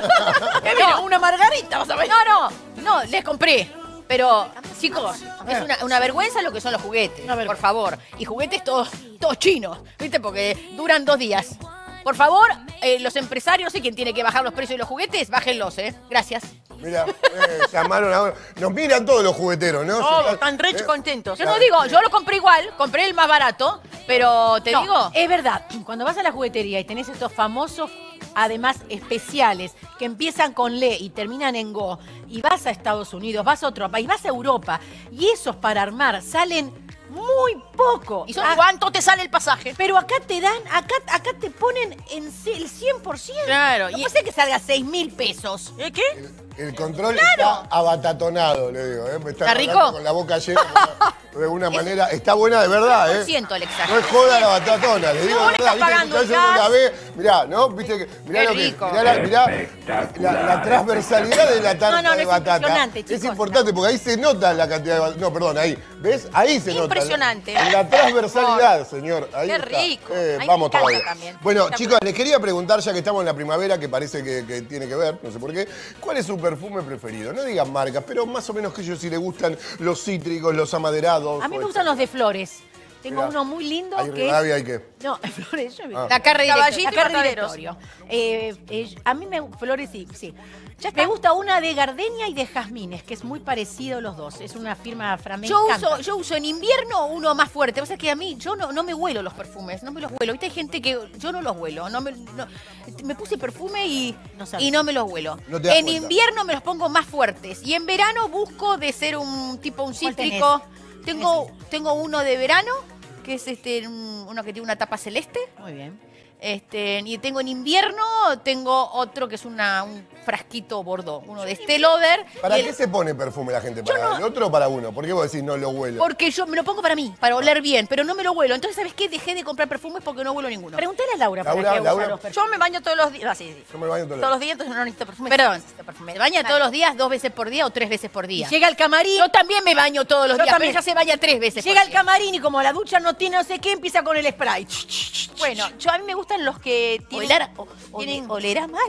Que viene una margarita, vas a ver. No, no, no, les compré. Pero, chicos, es una, una vergüenza lo que son los juguetes. Una vergüenza. Por favor. Y juguetes todos, todos chinos, ¿viste? Porque duran dos días. Por favor, eh, los empresarios, sé quién tiene que bajar los precios de los juguetes, bájenlos, ¿eh? Gracias. Mira, eh, llamaron ahora. Nos miran todos los jugueteros, ¿no? Todos Se- están rech eh, contentos. Yo no digo, yo lo compré igual, compré el más barato, pero te No, digo... es verdad. Cuando vas a la juguetería y tenés estos famosos, además especiales, que empiezan con Le y terminan en Go, y vas a Estados Unidos, vas a otro país, vas a Europa, y esos para armar salen muy poco. ¿Y son Ah, cuánto te sale el pasaje? pero acá te dan, acá, acá te ponen en ce- el cien por ciento. Claro, No y- puede ser que salga seis mil pesos. ¿Eh, qué? El control está abatatonado, le digo. ¿eh? Me está ¿Está rico? hablando con la boca llena de una manera. Está buena de verdad, ¿eh? ciento el exacto. No es joda la batatona, le digo No, de le verdad. está Viste que pagando muchas veces gas. uno la ve. Mirá, ¿no? Viste que. Mirá Qué lo que. rico. Mirá, la, mirá la, la transversalidad de la tarta No, no, de es batata. impresionante, Es chicos. importante porque ahí se nota la cantidad de batata. No, perdón, ahí. ¿Ves? Ahí se nota. Impresionante. En la transversalidad, señor. Ahí Qué está. rico. Eh, A mí me vamos encanta todavía. también. Bueno, Está chicos, les quería preguntar, ya que estamos en la primavera, que parece que, que tiene que ver, no sé por qué, ¿cuál es su perfume preferido? No digan marcas, pero más o menos que ellos si le gustan los cítricos, los amaderados. A mí o me el- gustan los de flores. Tengo Mirá. uno muy lindo Hay que es... Rivadavia, hay que. No, flores, yo Ah. La carre Caballito directo. y La carre mataderos. directorio. Eh, eh, a mí me flores sí, sí. Ya está. Me gusta una de gardenia y de jazmines, que es muy parecido los dos. Es una firma flamenca. Yo uso, yo uso en invierno uno más fuerte. O sea que a mí, yo no, no me huelo los perfumes, no me los huelo. Viste, hay gente que yo no los huelo. No me, no- me puse perfume y No sabes. y no me los huelo. No te das En cuenta. invierno me los pongo más fuertes. Y en verano busco de ser un tipo, un ¿Cuál cítrico. Tengo, tengo uno de verano, que es este un- uno que tiene una tapa celeste. Muy bien. Este, y tengo en invierno, tengo otro que es una, un frasquito bordeaux, uno de Estée Lauder. ¿Para y el- qué se pone perfume la gente? ¿Para el otro o para uno? ¿Por qué vos decís no lo huelo? Porque yo me lo pongo para mí, para oler bien, pero no me lo huelo. Entonces, ¿sabes qué? Dejé de comprar perfumes porque no huelo ninguno. Pregúntale a Laura, Laura, para qué Laura. usa los perfumes. Yo me baño todos los días. Ah, sí, sí. Yo me baño todos los Todos los días, entonces no necesito perfume. Perdón, Necesito perfume. ¿me baña todos los días, dos veces por día o tres veces por día? Y llega al camarín. Yo también me baño todos los Yo días, también. pero ella se baña tres veces Llega por al día. camarín y como la ducha no tiene no sé qué, empieza con el spray. Bueno, yo a mí me gustan los que tienen... Oler, o- tienen- ole- olerá mal.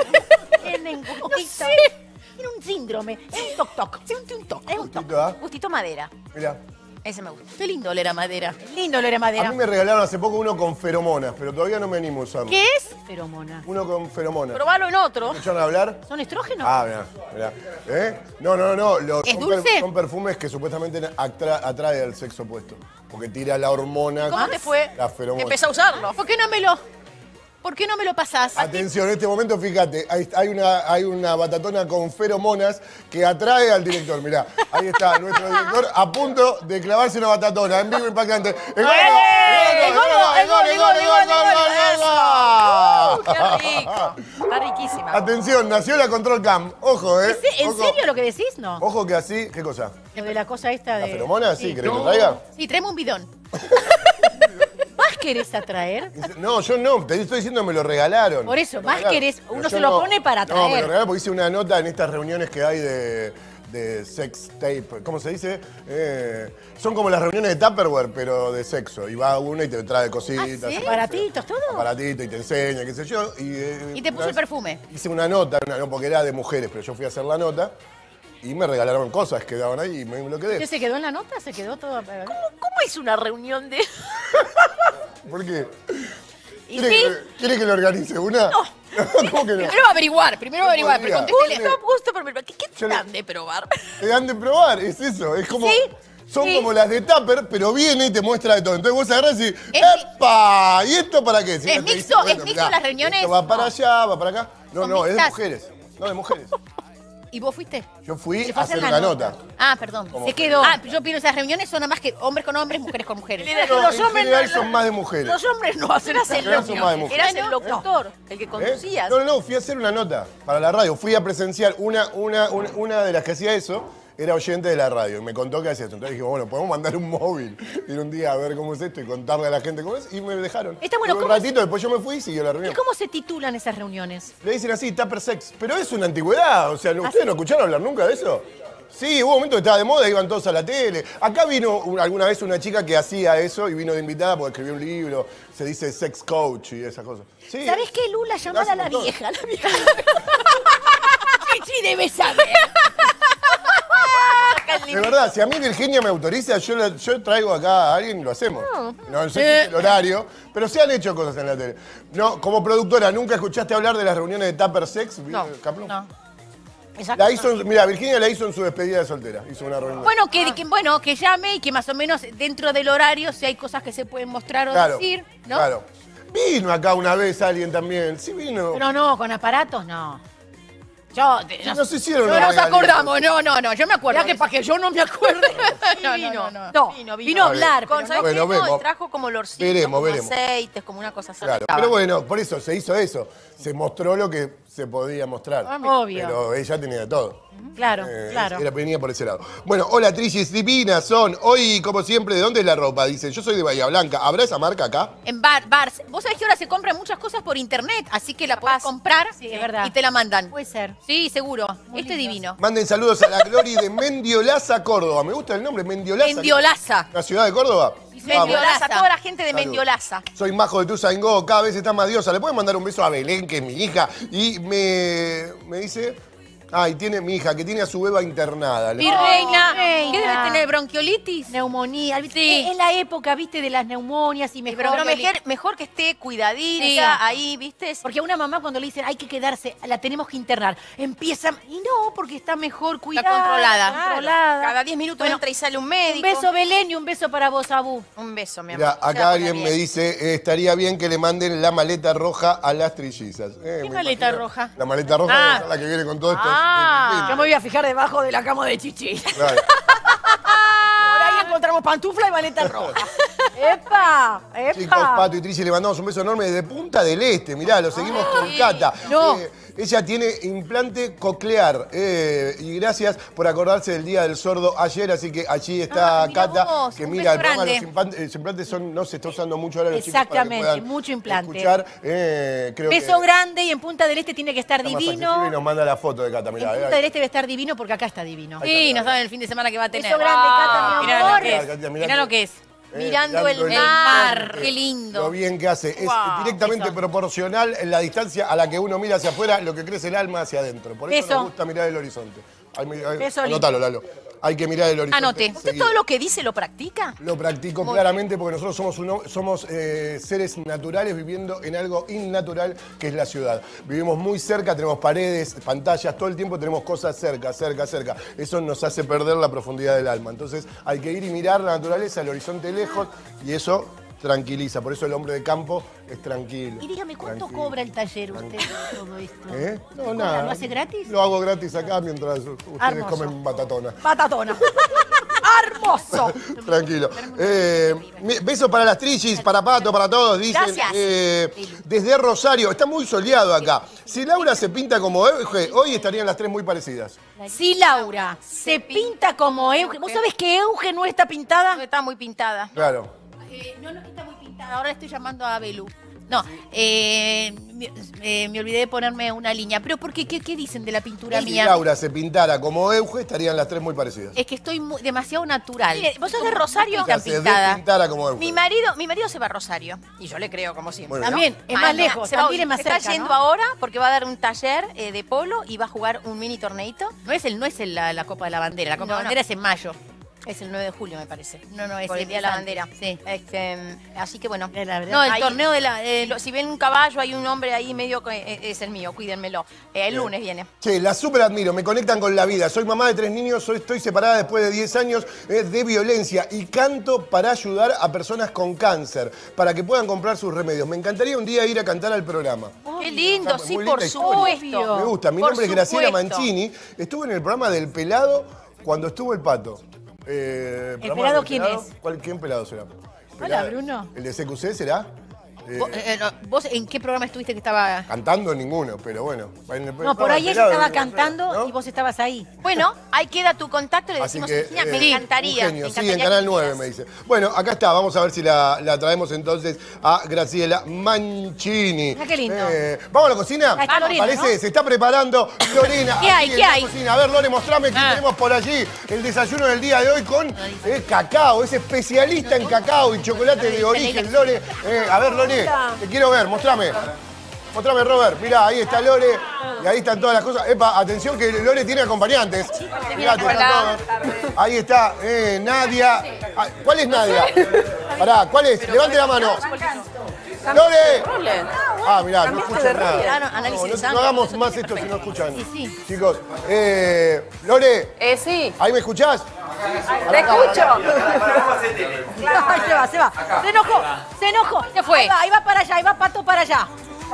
Tienen No gustito. sé. Tiene un síndrome. Es un toc toc. Sí, un- un toque. Es un toc. Gustito, ¿ah? Gustito madera. Mirá. Ese me gusta. Qué lindo oler a madera. Lindo olor a A madera. mí me regalaron hace poco uno con feromonas, pero todavía no me animo a usarlo. ¿Qué es? Feromona. Uno con feromonas. Probalo en otro. ¿Me escucharon hablar? ¿Son estrógenos? Ah, mirá, mirá. ¿Eh? No, no, no. los- ¿Es son, dulce? son perfumes que supuestamente atra- atrae al sexo opuesto. Porque tira la hormona. ¿Cómo te fue? La feromona. Empecé a usarlo. ¿Por qué no me lo, por qué no me lo pasás? Atención, en este momento, fíjate, hay, hay una, hay una batatona con feromonas que atrae al director. Mirá, ahí está nuestro director a punto de clavarse una batatona en vivo impactante. ¡El gol! ¡El gol! ¡El gol! ¡El gol! ¡El gol! ¡El gol! ¡El gol! Qué rico. Está riquísima. Atención, nació la Control Cam. Ojo, ¿eh? ¿Es- ¿En Ojo. serio lo que decís? No. Ojo que así, ¿qué cosa? Lo de la cosa esta ¿La de... feromona? Sí, ¿querés que lo traiga? Sí, tráeme un bidón. ¿Más querés atraer? No, yo no, te estoy diciendo me lo regalaron. Por eso, Me lo más regalaron. querés, Pero uno yo se lo pone para No, me atraer. lo regalaron porque hice una nota en estas reuniones que hay de, de sex tape. ¿Cómo se dice? Eh, son como las reuniones de Tupperware, pero de sexo. Y va uno y te trae cositas. ¿Ah, sí? ¿Aparatitos, todo? Aparatito y te enseña, qué sé yo. Y, eh, Y te puso una el vez perfume. Hice una nota, una- no, porque era de mujeres, pero yo fui a hacer la nota. Y me regalaron cosas que daban ahí y me lo quedé. ¿Qué se quedó en la nota? ¿Se quedó todo? ¿Cómo es una reunión de...? ¿Por qué? ¿Y ¿Quiere, sí? que, ¿Quiere que lo organice una? No. ¿Cómo que no? Primero averiguar, primero averiguar, pero podría. contéstele. Justo, justo, pero ¿qué, qué Yo te le- dan de probar? Te dan de probar, es eso. Es como. ¿Sí? Son Sí. como las de Tupper, pero viene y te muestra de todo. Entonces vos agarrás y Es ¡epa! ¿Y esto para qué? Si ¿Es ella te mixto? ¿Es bueno, mixto mirá, las reuniones? Esto va para No. allá, va para acá. No, ¿Son no, es de mixtas? mujeres. No, de mujeres. ¿Y vos fuiste? Yo fui Le a fue a hacer hacer una la nota. Ah, perdón. Como Se que- quedó. Ah, yo pienso esas reuniones son nada más que hombres con hombres, mujeres con mujeres. Pero los en hombres general no- son más de mujeres. Los hombres no hacen Eras esas el, Eras un más de mujeres. eras el locutor, el que ¿Eh? conducías. No, no, no, fui a hacer una nota para la radio. Fui a presenciar. Una, una, una, una de las que hacía eso era oyente de la radio y me contó que hacía esto. Entonces dije, bueno, podemos mandar un móvil, ir un día a ver cómo es esto y contarle a la gente cómo es. Y me dejaron. Está bueno, Fue un ¿cómo ratito, después yo me fui y siguió la ¿Y reunión. cómo se titulan esas reuniones? Le dicen así, Tupper Sex. Pero es una antigüedad. O sea, ¿ustedes no escucharon hablar nunca de eso? Sí, hubo un momento que estaba de moda, iban todos a la tele. Acá vino un- alguna vez una chica que hacía eso y vino de invitada porque escribió un libro, se dice sex coach y esas cosas. Sí, ¿Sabés qué, Lula? Llamar Hace a un la montón. vieja, la vieja. Sí, sí, debe saber. de verdad, si a mí Virginia me autoriza, yo, la- yo traigo acá a alguien y lo hacemos. No, sé si es el horario, pero se han hecho cosas en la tele. No, como productora, ¿nunca escuchaste hablar de las reuniones de Tupper Sex? No, Caplu? no. Exacto. La hizo, en- mira, Virginia la hizo en su despedida de soltera. Hizo una reunión. Bueno, que, que- bueno, que llame y que más o menos dentro del horario, si hay cosas que se pueden mostrar o claro, decir, ¿no? Claro. Vino acá una vez alguien también. Sí vino. Pero no, con aparatos no. Yo, de- Sí, no, nos hicieron No una nos regalía. acordamos, no, no, no, yo me acuerdo. Mirá que para que yo no me acuerde. No, vino. no, no, no. No, Vino, vino. vino a hablar. Con, pero ¿sabes no- Bueno, qué? No, vemos. y trajo como olorcito, Veremos, como veremos. aceites, como una cosa así. Claro, pero bueno, por eso se hizo eso. Se mostró lo que se podía mostrar. Obvio. Pero ella tenía de todo. Claro, Eh, claro. Era, venía por ese lado. Bueno, hola Trichis, divinas son. Hoy, como siempre, ¿de dónde es la ropa? Dicen, yo soy de Bahía Blanca. ¿Habrá esa marca acá? En bar, bars. Vos sabés que ahora se compran muchas cosas por internet, así que la podés comprar Sí, es verdad. y te la mandan. Puede ser. Sí, seguro. Este es divino. Manden saludos a la Glory de Mendiolaza, Córdoba. Me gusta el nombre, Mendiolaza. Mendiolaza. ¿La ciudad de Córdoba? Mendiolaza. Mendiolaza, toda la gente de Salud. Mendiolaza. Soy Majo de Tuzaingó, cada vez está más diosa. ¿Le pueden mandar un beso a Belén, que es mi hija? Y me, me dice... Ah, y tiene mi hija, que tiene a su beba internada. Le- Mi reina. reina. ¿Qué debe tener? ¿Bronquiolitis? Neumonía, ¿viste? Sí. Es la época, viste, de las neumonias y mejor. Pero mejor, mejor que esté cuidadita Sí. ahí, ¿viste? Porque a una mamá cuando le dicen hay que quedarse, la tenemos que internar, empieza, y no, porque está mejor cuidada. controlada. controlada. Cada diez minutos Bueno, entra y sale un un médico. beso Belén y un beso para vos, Abu. Un beso, mi amor. Mira, Se va a acá poner alguien bien. me dice, eh, estaría bien que le manden la maleta roja a las trillizas. Eh, ¿Qué me maleta imagino. roja? La maleta roja Ah. debe ser la que viene con todo esto. Ah. Yo me voy a fijar debajo de la cama de Chichi. Claro. Por ahí encontramos pantufla y maleta roja. ¡Epa! ¡Epa! Chicos, Pato y Trici, le mandamos un beso enorme desde Punta del Este. Mirá, lo seguimos con Cata. No. Eh, ella tiene implante coclear. eh, y gracias por acordarse del Día del Sordo ayer. Así que allí está Ah, mirá Cata, vos, que un mira el beso programa. Los grande. implantes, los implantes son, no se está usando mucho ahora los chicos para que Exactamente, puedan mucho implante. escuchar. Eh, creo Beso que grande y en Punta del Este tiene que estar está más divino. accesible y nos manda la foto de Cata. En Mirá, Punta eh, del Este debe estar divino porque acá está divino. Sí, no saben el fin de semana que va a tener. Beso grande, Cata, mi mirá amor. lo que es. Mirá, Mirá lo que es. Eh, Mirando el mirando mar, monte, qué lindo. Lo bien que hace. Es Wow, directamente eso. proporcional en la distancia a la que uno mira hacia afuera, lo que crece el alma hacia adentro. Por eso Eso. nos gusta mirar el horizonte. Ay, mi- ay, Beso lindo. anótalo, Lalo. Hay que mirar el horizonte. Anote. ¿Usted seguido. todo lo que dice lo practica? Lo practico claramente porque nosotros somos, uno- somos eh, seres naturales viviendo en algo innatural que es la ciudad. Vivimos muy cerca, tenemos paredes, pantallas, todo el tiempo tenemos cosas cerca, cerca, cerca. Eso nos hace perder la profundidad del alma. Entonces hay que ir y mirar la naturaleza, el horizonte lejos y eso tranquiliza. Por eso el hombre de campo es tranquilo. Y dígame, ¿cuánto tranquilo. cobra el taller usted de todo esto? ¿Eh? No, ¿Cobra? nada. ¿Lo hace gratis? Lo hago gratis acá mientras ustedes Hermoso. comen batatona. Patatona. ¡Hermoso! Tranquilo. Eh, mi- besos para las trichis, para Pato, para todos. Dicen, Gracias. eh, desde Rosario, está muy soleado acá. Si Laura se pinta como Euge, hoy estarían las tres muy parecidas. Si Laura se pinta como Euge. ¿Vos sabés que Euge no está pintada? Está muy pintada. Claro. Eh, no, no es que está muy pintada. Ahora estoy llamando a Belu. No, eh, me, eh, me olvidé de ponerme una línea. ¿Pero por qué? ¿Qué, qué dicen de la pintura Si mía? Laura se pintara como Euge, estarían las tres muy parecidas. Es que estoy muy- demasiado natural. Mire, ¿vos sos de Rosario? No estoy tan Se pintada. despintara como Euge. Mi marido, mi marido se va a Rosario. Y yo le creo, como siempre. Muy bien. ¿no? También, es Ah, más no, lejos, se va- también es más se está cerca, yendo ¿no? ahora porque va a dar un taller eh, de polo y va a jugar un mini torneito. No es, el, no es el- la, la Copa de la Bandera. La Copa No, de la no. Bandera es en mayo. Es el nueve de julio, me parece. No, no, es Por el Día de la antes. Bandera. Sí. Este, así que bueno. Es la verdad. No, el Ahí- torneo de la... eh, lo- si ven un caballo, hay un hombre ahí medio... que, eh, es el mío, cuídenmelo. Eh, el lunes viene. Che, la super admiro, me conectan con la vida. Soy mamá de tres niños, soy, estoy separada después de diez años eh, de violencia y canto para ayudar a personas con cáncer, para que puedan comprar sus remedios. Me encantaría un día ir a cantar al programa. Qué lindo, Está sí, muy por linda historia. supuesto. Me gusta, mi Por nombre es Graciela supuesto. Mancini. Estuve en el programa del Pelado cuando estuvo el Pato. Eh, ¿El programa Pelado del quién es? ¿Cuál, ¿Quién Pelado será? Hola, Pelado. Bruno. ¿El de C Q C será? Eh, ¿Vos, eh, no, ¿Vos en qué programa estuviste que estaba...? Cantando ninguno, pero bueno. En el No, por programa ahí del ella Pelado, estaba ¿no? cantando y vos estabas ahí. Bueno, ahí queda tu contacto, le Así decimos, que, Virginia, eh, me encantaría. un genio. me Sí, encantaría en Canal que nueve vinieras. me dice. Bueno, acá está, vamos a ver si la, la traemos entonces a Graciela Mancini. Ah, qué lindo. Eh, ¿Vamos a la cocina? Ahí está Lorena, Parece, ¿no? se está preparando Lorena. ¿Qué hay, aquí qué en la hay? cocina. A ver, Lore, mostrame qué Ah. tenemos por allí. El desayuno del día de hoy con eh, cacao. Es especialista en cacao y chocolate de origen, Lore. Eh, a ver, Lore, te quiero ver, mostrame. Mostrame, Robert. Mirá, ahí está Lore y ahí están todas las cosas. Epa, atención que Lore tiene acompañantes. Mirá, están todos. Ahí está eh, Nadia. Ah, ¿cuál es Nadia? Pará, ¿cuál es? Levante la mano. ¡Lore! Ah, mirá, no escuchan nada. Claro, análisis No, de no, sangre, no hagamos eso más tiene esto si no escuchan. Sí, sí. Chicos, eh, Lore, Eh, sí, ¿ahí me escuchás? te escucho. Ahí se va, se va. Se enojó, se enojó. Se fue. Ahí va, ahí va para allá, ahí va Pato para allá.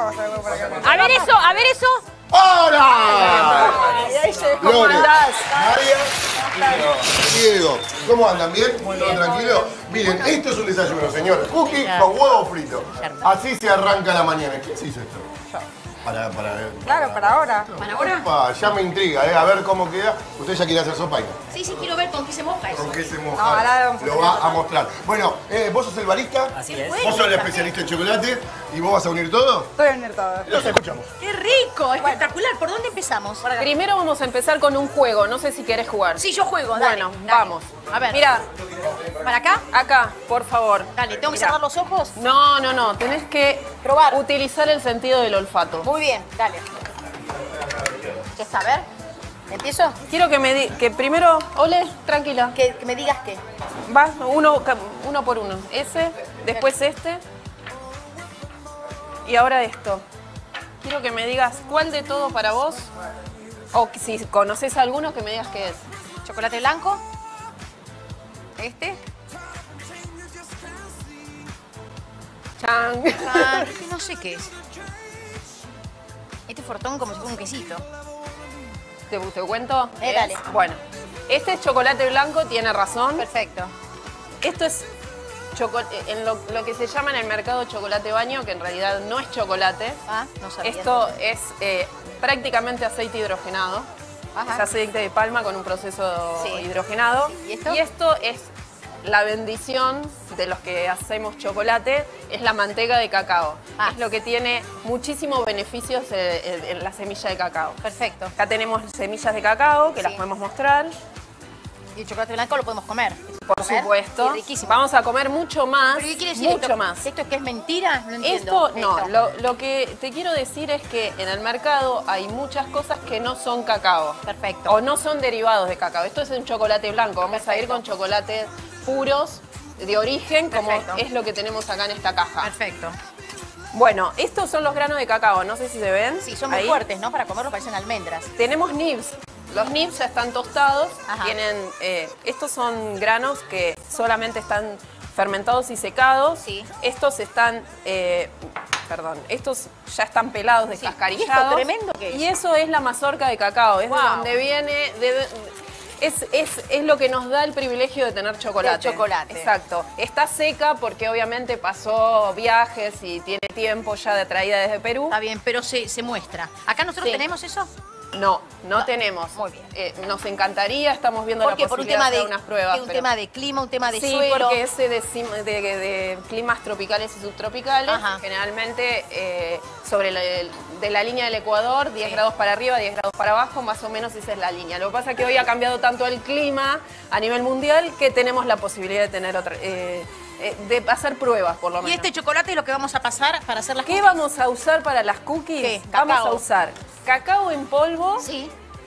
A ver eso, a ver eso. ¡Hola! ¿Cómo Lore, andás? Nadia y Diego. ¿Cómo andan? ¿Bien? ¿Todo tranquilo? Miren, esto es un desayuno, señores. Cookie con huevo frito. Así se arranca la mañana. ¿Quién se hizo esto? Para, para ver. Claro, para ahora. ¿Para ahora? Opa, ya me intriga, ¿eh? A ver cómo queda. Usted ya quiere hacer sopa. Sí, sí, quiero ver con qué se moja eso. ¿Con qué se moja? No, ahora vamos a Lo hacer va otra. a mostrar. Bueno, eh, vos sos el barista. Así es. Vos sos el especialista en chocolate. ¿Y vos vas a unir todo? Estoy en el todo. Los escuchamos. ¡Qué rico! Espectacular. ¿Por dónde empezamos? Primero vamos a empezar con un juego. No sé si querés jugar. Sí, yo juego, dale. Bueno, dale. vamos. A ver. Mira, ¿Para acá? acá, por favor. Dale, ¿tengo que Mira. cerrar los ojos? No, no, no. Tenés que Probar. utilizar el sentido del olfato. Muy bien, dale. ¿Qué está? A ver. ¿Empiezo? Quiero que me di que primero, ole, tranquila. Que, que me digas qué. Va, uno, ca- uno por uno. Ese, después este. Y ahora esto. Quiero que me digas cuál de todo para vos, o que si conoces alguno, que me digas qué es. Chocolate blanco. Este. Chan. Ah, este no sé qué es. Este fortón como si fuera un quesito. ¿Te, te cuento? Eh, ¿Es? dale. Bueno, este es chocolate blanco, tiene razón. Perfecto. Esto es choco- en lo, lo que se llama en el mercado chocolate baño, que en realidad no es chocolate. Ah, no sabía. Esto es eh, prácticamente aceite hidrogenado. Ajá. Es aceite de palma con un proceso Sí. hidrogenado. ¿Y esto? Y esto es la bendición de los que hacemos chocolate, es la manteca de cacao. Ah. Es lo que tiene muchísimos beneficios eh, en, en la semilla de cacao. Perfecto. Acá tenemos semillas de cacao que Sí. las podemos mostrar. Y el chocolate blanco lo podemos comer. Por Comer. supuesto. Sí, riquísimo. Vamos a comer mucho más. ¿Pero qué quiere decir mucho esto? más. ¿Esto es que es mentira? No entiendo. Esto, no, lo, lo que te quiero decir es que en el mercado hay muchas cosas que no son cacao. Perfecto. O no son derivados de cacao. Esto es un chocolate blanco. Vamos a ir con chocolates puros de origen, como Perfecto. es lo que tenemos acá en esta caja. Perfecto. Bueno, estos son los granos de cacao. No sé si se ven. Sí, son muy Ahí. fuertes, ¿no? Para comerlo parecen almendras. Tenemos nibs. Los nibs ya están tostados. Ajá. Tienen, eh, estos son granos que solamente están fermentados y secados. Sí. Estos están, eh, perdón, estos ya están pelados, Sí. descascarillados. ¿Y esto tremendo qué es? Y eso es la mazorca de cacao. Es Wow. de donde viene, de- es, es, es lo que nos da el privilegio de tener chocolate. Del chocolate. Exacto. Está seca porque obviamente pasó viajes y tiene tiempo ya de traída desde Perú. Está bien, pero se, se muestra. ¿Acá nosotros Sí. tenemos eso? No, no, No. tenemos. Muy bien. Eh, nos encantaría, estamos viendo ¿Por la qué? Por un posibilidad tema de de, hacer unas pruebas. de un pero- tema de clima, un tema de sí, suelo. porque es de, sim- de- de- de climas tropicales y subtropicales. Ajá. Generalmente eh, sobre la, el- de la línea del Ecuador, diez Sí. grados para arriba, diez grados para abajo, más o menos esa es la línea. Lo que pasa es que hoy ha cambiado tanto el clima a nivel mundial que tenemos la posibilidad de tener otra, eh, eh, de hacer pruebas por lo menos. Y este chocolate es lo que vamos a pasar para hacer las ¿Qué cookies. vamos a usar para las cookies? ¿Qué? Vamos Cacao. a usar cacao en polvo. Sí.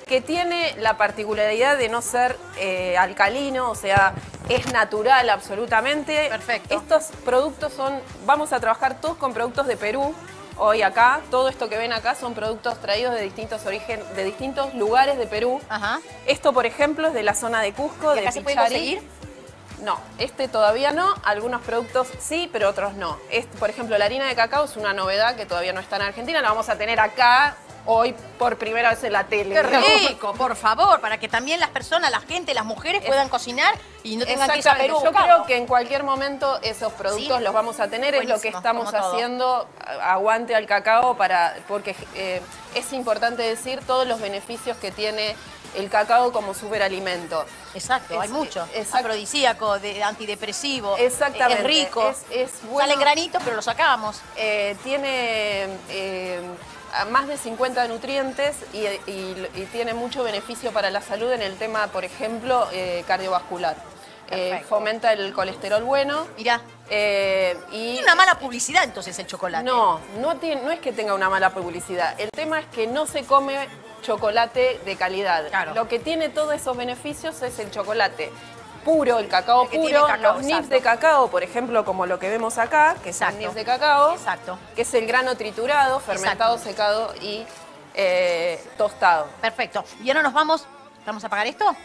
que tiene la particularidad de no ser eh, alcalino, o sea, es natural absolutamente. Perfecto. Estos productos son, vamos a trabajar todos con productos de Perú. Hoy acá, todo esto que ven acá son productos traídos de distintos origen, de distintos lugares de Perú. Ajá. Esto, por ejemplo, es de la zona de Cusco, ¿Y de acá se puede Picharí. conseguir? No, este todavía no, algunos productos sí, pero otros no. Este, por ejemplo, la harina de cacao es una novedad que todavía no está en Argentina, la vamos a tener acá hoy por primera vez en la tele. ¡Qué digamos. rico! Por favor, para que también las personas, la gente, las mujeres puedan cocinar y no tengan que ir a Exactamente, Perú. yo buscarlo. creo que en cualquier momento esos productos Sí. los vamos a tener, es lo que Buenísimo, estamos como todo. haciendo, aguante al cacao, para, porque eh, es importante decir todos los beneficios que tiene el cacao como superalimento. Exacto, Es- hay mucho. exacto. Afrodisíaco, de, antidepresivo. Exactamente. Es rico. Es, es bueno. Salen granitos, pero lo sacamos. Eh, tiene eh, a más de cincuenta nutrientes y, y- y tiene mucho beneficio para la salud en el tema, por ejemplo, eh, cardiovascular. Eh, Perfecto. fomenta el colesterol bueno. Mirá. eh, y Tiene una mala publicidad entonces el chocolate. no, no, tiene, no es que tenga una mala publicidad. El tema es que no se come chocolate de calidad. Claro. Lo que tiene todos esos beneficios es el chocolate puro, el cacao El que puro, tiene cacao, los nibs exacto. de cacao, por ejemplo, como lo que vemos acá, que Exacto. son nibs de cacao, Exacto. que es el grano triturado, fermentado, Exacto. secado y eh, tostado. Perfecto. Y ahora nos vamos. ¿Vamos a apagar esto?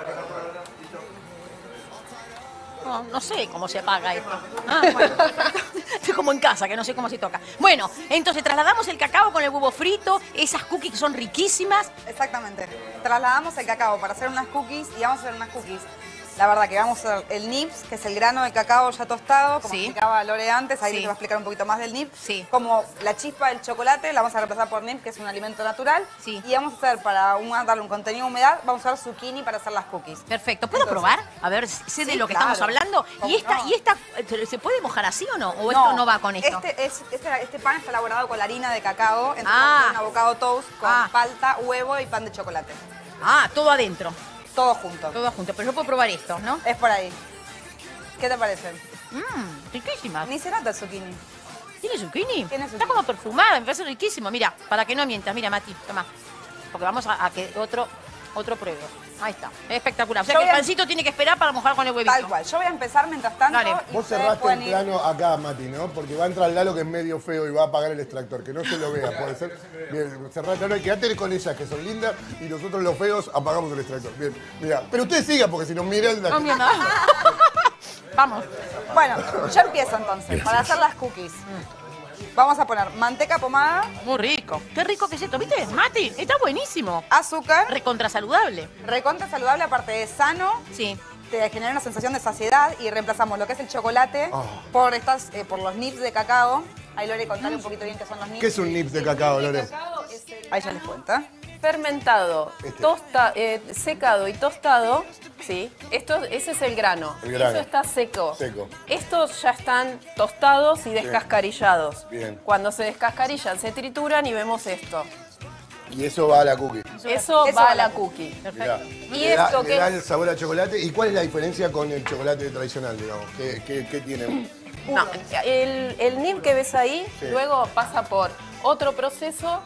No, no sé cómo se apaga esto. Ah, bueno. Estoy como en casa, que no sé cómo se toca. Bueno, entonces trasladamos el cacao con el huevo frito, esas cookies que son riquísimas. Exactamente. Trasladamos el cacao para hacer unas cookies y vamos a hacer unas cookies. La verdad que vamos a hacer el nibs, que es el grano de cacao ya tostado, como Sí. explicaba Lore antes, ahí Sí. te va a explicar un poquito más del nibs. Sí. Como la chispa del chocolate, la vamos a reemplazar por nibs, que es un alimento natural. Sí. Y vamos a hacer, para un- darle un contenido de humedad, vamos a usar zucchini para hacer las cookies. Perfecto. ¿Puedo Entonces- probar? A ver, sé de Sí, lo que claro. estamos hablando. ¿Cómo ¿Y esta, no? ¿Y esta eh, se puede mojar así o no? ¿O esto no va con esto? Este, es, este, este pan está elaborado con la harina de cacao, entonces Ah. vamos a hacer un avocado toast con Ah. palta, huevo y pan de chocolate. Ah, todo adentro. Todo junto. Todo junto. Pero yo puedo probar esto, ¿no? Es por ahí. ¿Qué te parece? Mmm, riquísimas. Ni se nota el zucchini. ¿Tiene zucchini? Tiene Está zucchini. como perfumada, me parece riquísimo. Mira, para que no mientas, mira, Mati, toma. Porque vamos a, a que otro, otro pruebe. Ahí está. Es espectacular. O sea Yo que el voy a- pancito tiene que esperar para mojar con el huevito. Tal cual. Yo voy a empezar mientras tanto. Dale. y Vos ustedes cerraste pueden el ir- plano acá, Mati, ¿no? Porque va a entrar Lalo, que es medio feo y va a apagar el extractor. Que no se lo vea, puede ser. Bien, cerrá el plano y quedate con ellas, que son lindas, y nosotros los feos apagamos el extractor. Bien, mira. Pero ustedes sigan, porque si nos miran... la- No mientas. Vamos. Bueno, yo empiezo entonces. Para hacer las cookies. Vamos a poner manteca pomada, Muy rico. Qué rico que es esto, ¿viste? Mati, está buenísimo. azúcar, Recontra saludable. recontra saludable, aparte de sano, Sí. te genera una sensación de saciedad y reemplazamos lo que es el chocolate Oh. por estas, eh, por los nibs de cacao. Ahí Lore, contale un poquito bien qué son los nibs. ¿Qué es un nips de cacao, Lore? Ahí ya les cuento. Fermentado, Este. tosta, eh, secado y tostado, ¿sí? Esto, ese es el grano. El grano. Eso está seco. Seco. Estos ya están tostados y descascarillados. Bien. Cuando se descascarillan, se trituran y vemos esto. Y eso va a la cookie. Eso, Eso va va a a la la cookie. Mirá. Y Le da, esto le que da es- el sabor a chocolate. ¿Y cuál es la diferencia con el chocolate tradicional, digamos? ¿Qué, qué, qué tiene? No, el, el nib que ves ahí Sí. luego pasa por otro proceso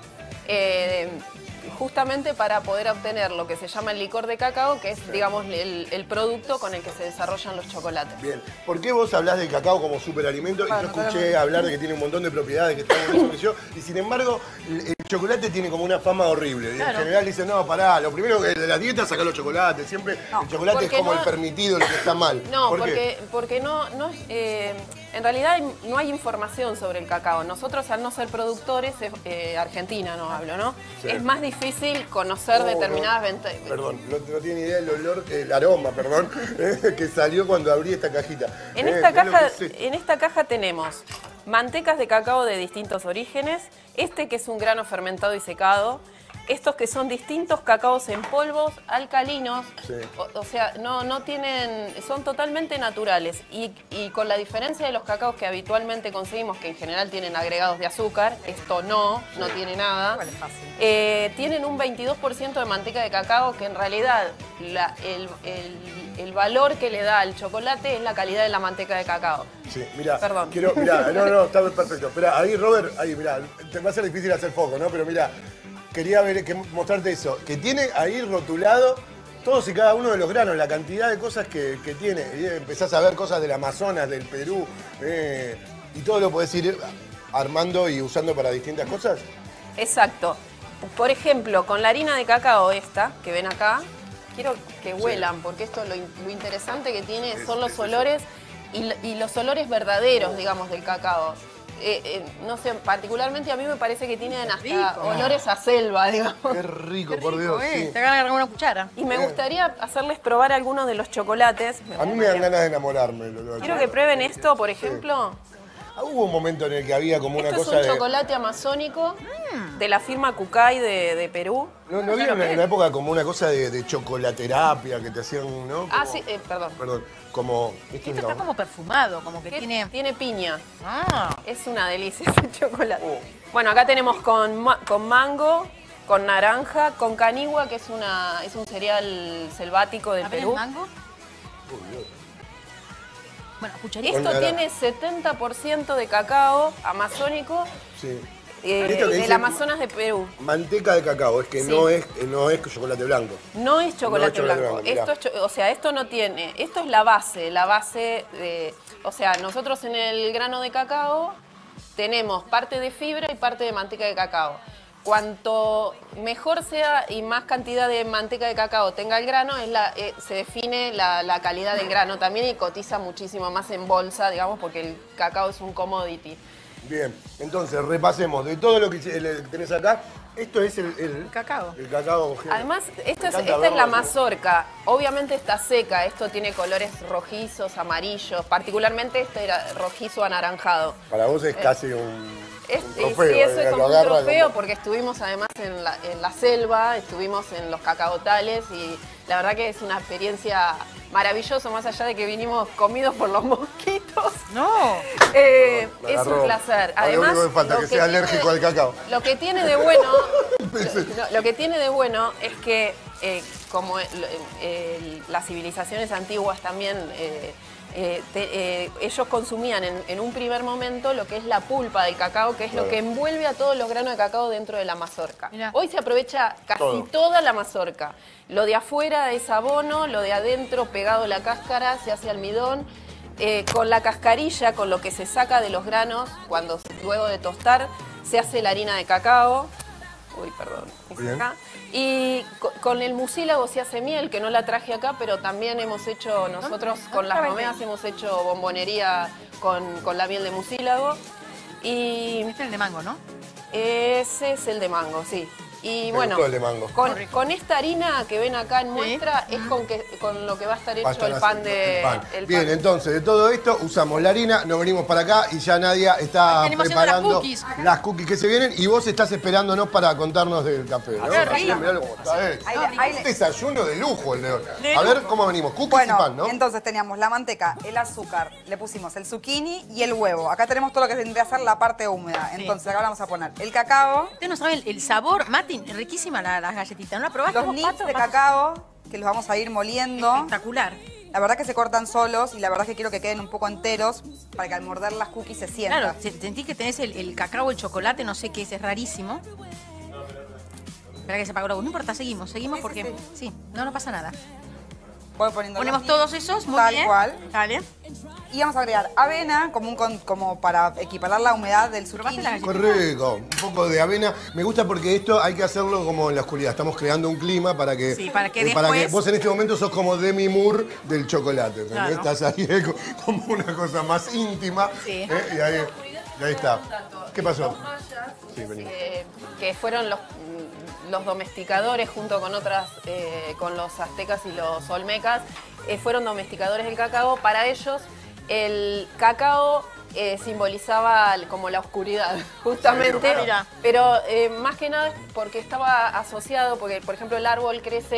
eh, justamente para poder obtener lo que se llama el licor de cacao, que es, digamos, el, el producto con el que se desarrollan los chocolates. Bien. ¿Por qué vos hablás del cacao como superalimento? Y yo escuché hablar de que tiene un montón de propiedades, que está buenísimo que yo. Y sin embargo, el, el chocolate tiene como una fama horrible. Claro. En general dicen, no, pará, lo primero que de la dieta es sacar los chocolates. Siempre el chocolate es Porque como no- el permitido, lo que está mal. No, ¿Por qué? porque, porque no, no eh, en realidad hay- no hay información sobre el cacao. Nosotros, al no ser productores, es- eh, Argentina no hablo, ¿no? Sí. Es más difícil conocer No, determinadas no. ventas. Perdón, no, no tiene idea del olor, el aroma, perdón, eh, que salió cuando abrí esta cajita. En Eh, esta, mirá lo caja, que es esto. en esta caja tenemos mantecas de cacao de distintos orígenes, este que es un grano fermentado y secado, estos que son distintos cacaos en polvos alcalinos, Sí. o, o sea, no, no tienen, son totalmente naturales y, y con la diferencia de los cacaos que habitualmente conseguimos, que en general tienen agregados de azúcar, esto no, no tiene nada. Igual es fácil. Eh, tienen un veintidós por ciento de manteca de cacao, que en realidad la- el, el- el valor que le da al chocolate es la calidad de la manteca de cacao. Sí, mira, Perdón. quiero, mirá, no, no, está perfecto. Espera, ahí Robert, ahí, mirá, te va a ser difícil hacer foco, ¿no? Pero mira, quería ver, que, mostrarte eso. Que tiene ahí rotulado todos y cada uno de los granos, la cantidad de cosas que, que tiene. Y empezás a ver cosas del Amazonas, del Perú, eh, y todo lo podés ir armando y usando para distintas cosas. Exacto. Por ejemplo, con la harina de cacao esta, que ven acá, quiero que huelan, sí. porque esto lo, lo interesante que tiene es, son los es, olores y, y los olores verdaderos, digamos, del cacao. Eh, eh, no sé, particularmente a mí me parece que tienen hasta rico. olores a selva, digamos. Qué rico, Qué por rico, Dios. Eh. Sí. Te van a agarrar una cuchara. Y me gustaría hacerles probar algunos de los chocolates. A mí me dan ganas de enamorarme. Lo, lo quiero que prueben esto, por ejemplo. Sí. Hubo un momento en el que había como una Esto cosa de... es un chocolate amazónico mm. de la firma Kukai de, de Perú. ¿No, no había en la época como una cosa de, de chocolaterapia que te hacían, no? Como, ah, sí, eh, perdón. Perdón, como... Esto está como perfumado, como que tiene... Tiene piña. Ah. Es una delicia ese chocolate. Oh. Bueno, acá tenemos con, con mango, con naranja, con canigua, que es, una, es un cereal selvático de Perú. ¿El mango? Oh, Dios. Bueno, esto tiene setenta por ciento de cacao amazónico sí. eh, del Amazonas de Perú. Manteca de cacao, es que sí. no, es, no es chocolate blanco. No es chocolate, no es chocolate blanco. blanco esto es, o sea, esto no tiene, esto es la base, la base de... O sea, nosotros en el grano de cacao tenemos parte de fibra y parte de manteca de cacao. Cuanto mejor sea y más cantidad de manteca de cacao tenga el grano, es la, eh, se define la, la calidad del grano también y cotiza muchísimo más en bolsa, digamos, porque el cacao es un commodity. Bien, entonces repasemos de todo lo que tenés acá. Esto es el, el, el cacao. El cacao. Además, esto es, esta es la mazorca. Obviamente está seca, esto tiene colores rojizos, amarillos, particularmente este era rojizo anaranjado. Para vos es eh, casi un... Es, un trofeo, sí, eso eh, es como un trofeo como... porque estuvimos además en la, en la selva, estuvimos en los cacaotales y la verdad que es una experiencia maravillosa, más allá de que vinimos comidos por los mosquitos. No. Eh, es un placer. Además, lo único que falta que sea alérgico de, al cacao. Lo que tiene de bueno, lo, lo que tiene de bueno es que eh, como eh, eh, las civilizaciones antiguas también eh, Eh, te, eh, ellos consumían en, en un primer momento lo que es la pulpa del cacao, que es claro. lo que envuelve a todos los granos de cacao dentro de la mazorca. Mirá. Hoy se aprovecha casi Todo. toda la mazorca. Lo de afuera es abono, lo de adentro pegado a la cáscara se hace almidón. Eh, con la cascarilla, con lo que se saca de los granos, cuando luego de tostar, se hace la harina de cacao. Uy, perdón. Acá. Y con el mucílago se hace miel, que no la traje acá, pero también hemos hecho, nosotros con las momeas hemos hecho bombonería con, con la miel de mucílago. Y este es el de mango, ¿no? Ese es el de mango, sí. Y Me bueno, el de mango. Con, con esta harina que ven acá en muestra ¿Sí? es con, que, con lo que va a estar hecho a estar el pan de... El pan. El Bien, pan. entonces de todo esto usamos la harina, nos venimos para acá y ya Nadia está preparando las cookies. las cookies que se vienen y vos estás esperándonos para contarnos del café, ¿no? Así, mirá cómo está, ¿eh? Ahí, ahí, Un desayuno de lujo el de hoy. De A ver lujo. cómo venimos, cookies bueno, y pan, ¿no? Entonces teníamos la manteca, el azúcar, le pusimos el zucchini y el huevo. Acá tenemos todo lo que tendría que ser la parte húmeda. Sí. Entonces acá vamos a poner el cacao. Ustedes no saben el sabor, Mati, riquísima la, las galletitas. ¿No la probaste? Los vos, nips Pato? de cacao, que los vamos a ir moliendo. Espectacular. La verdad que se cortan solos y la verdad que quiero que queden un poco enteros para que al morder las cookies se sienta. Claro, sentí que tenés el, el cacao, el chocolate, no sé qué es, es rarísimo. Espera que se apagó la luz. No importa, seguimos, seguimos Sí, porque... sí, Sí, sí, no, no pasa nada. Voy poniendo Ponemos los todos nips, esos, muy tal bien. cual. Dale. Y vamos a agregar avena como, un, con- como para equiparar la humedad del ¿Probaste zucchini. la Correcto, un poco de avena. Me gusta porque esto hay que hacerlo como en la oscuridad. Estamos creando un clima para que, Sí, para que eh, para que después- vos en este momento sos como Demi Moore del chocolate. ¿entendés? Claro. Estás ahí eh, como una cosa más íntima. Sí. ¿eh? Y, ahí, y ahí está. ¿Qué pasó? Sí, vení. Eh, que fueron los, los domesticadores junto con otras, eh, con los aztecas y los olmecas, eh, fueron domesticadores del cacao. Para ellos el cacao eh, simbolizaba como la oscuridad, justamente, Mira. pero eh, más que nada es porque estaba asociado, porque por ejemplo el árbol crece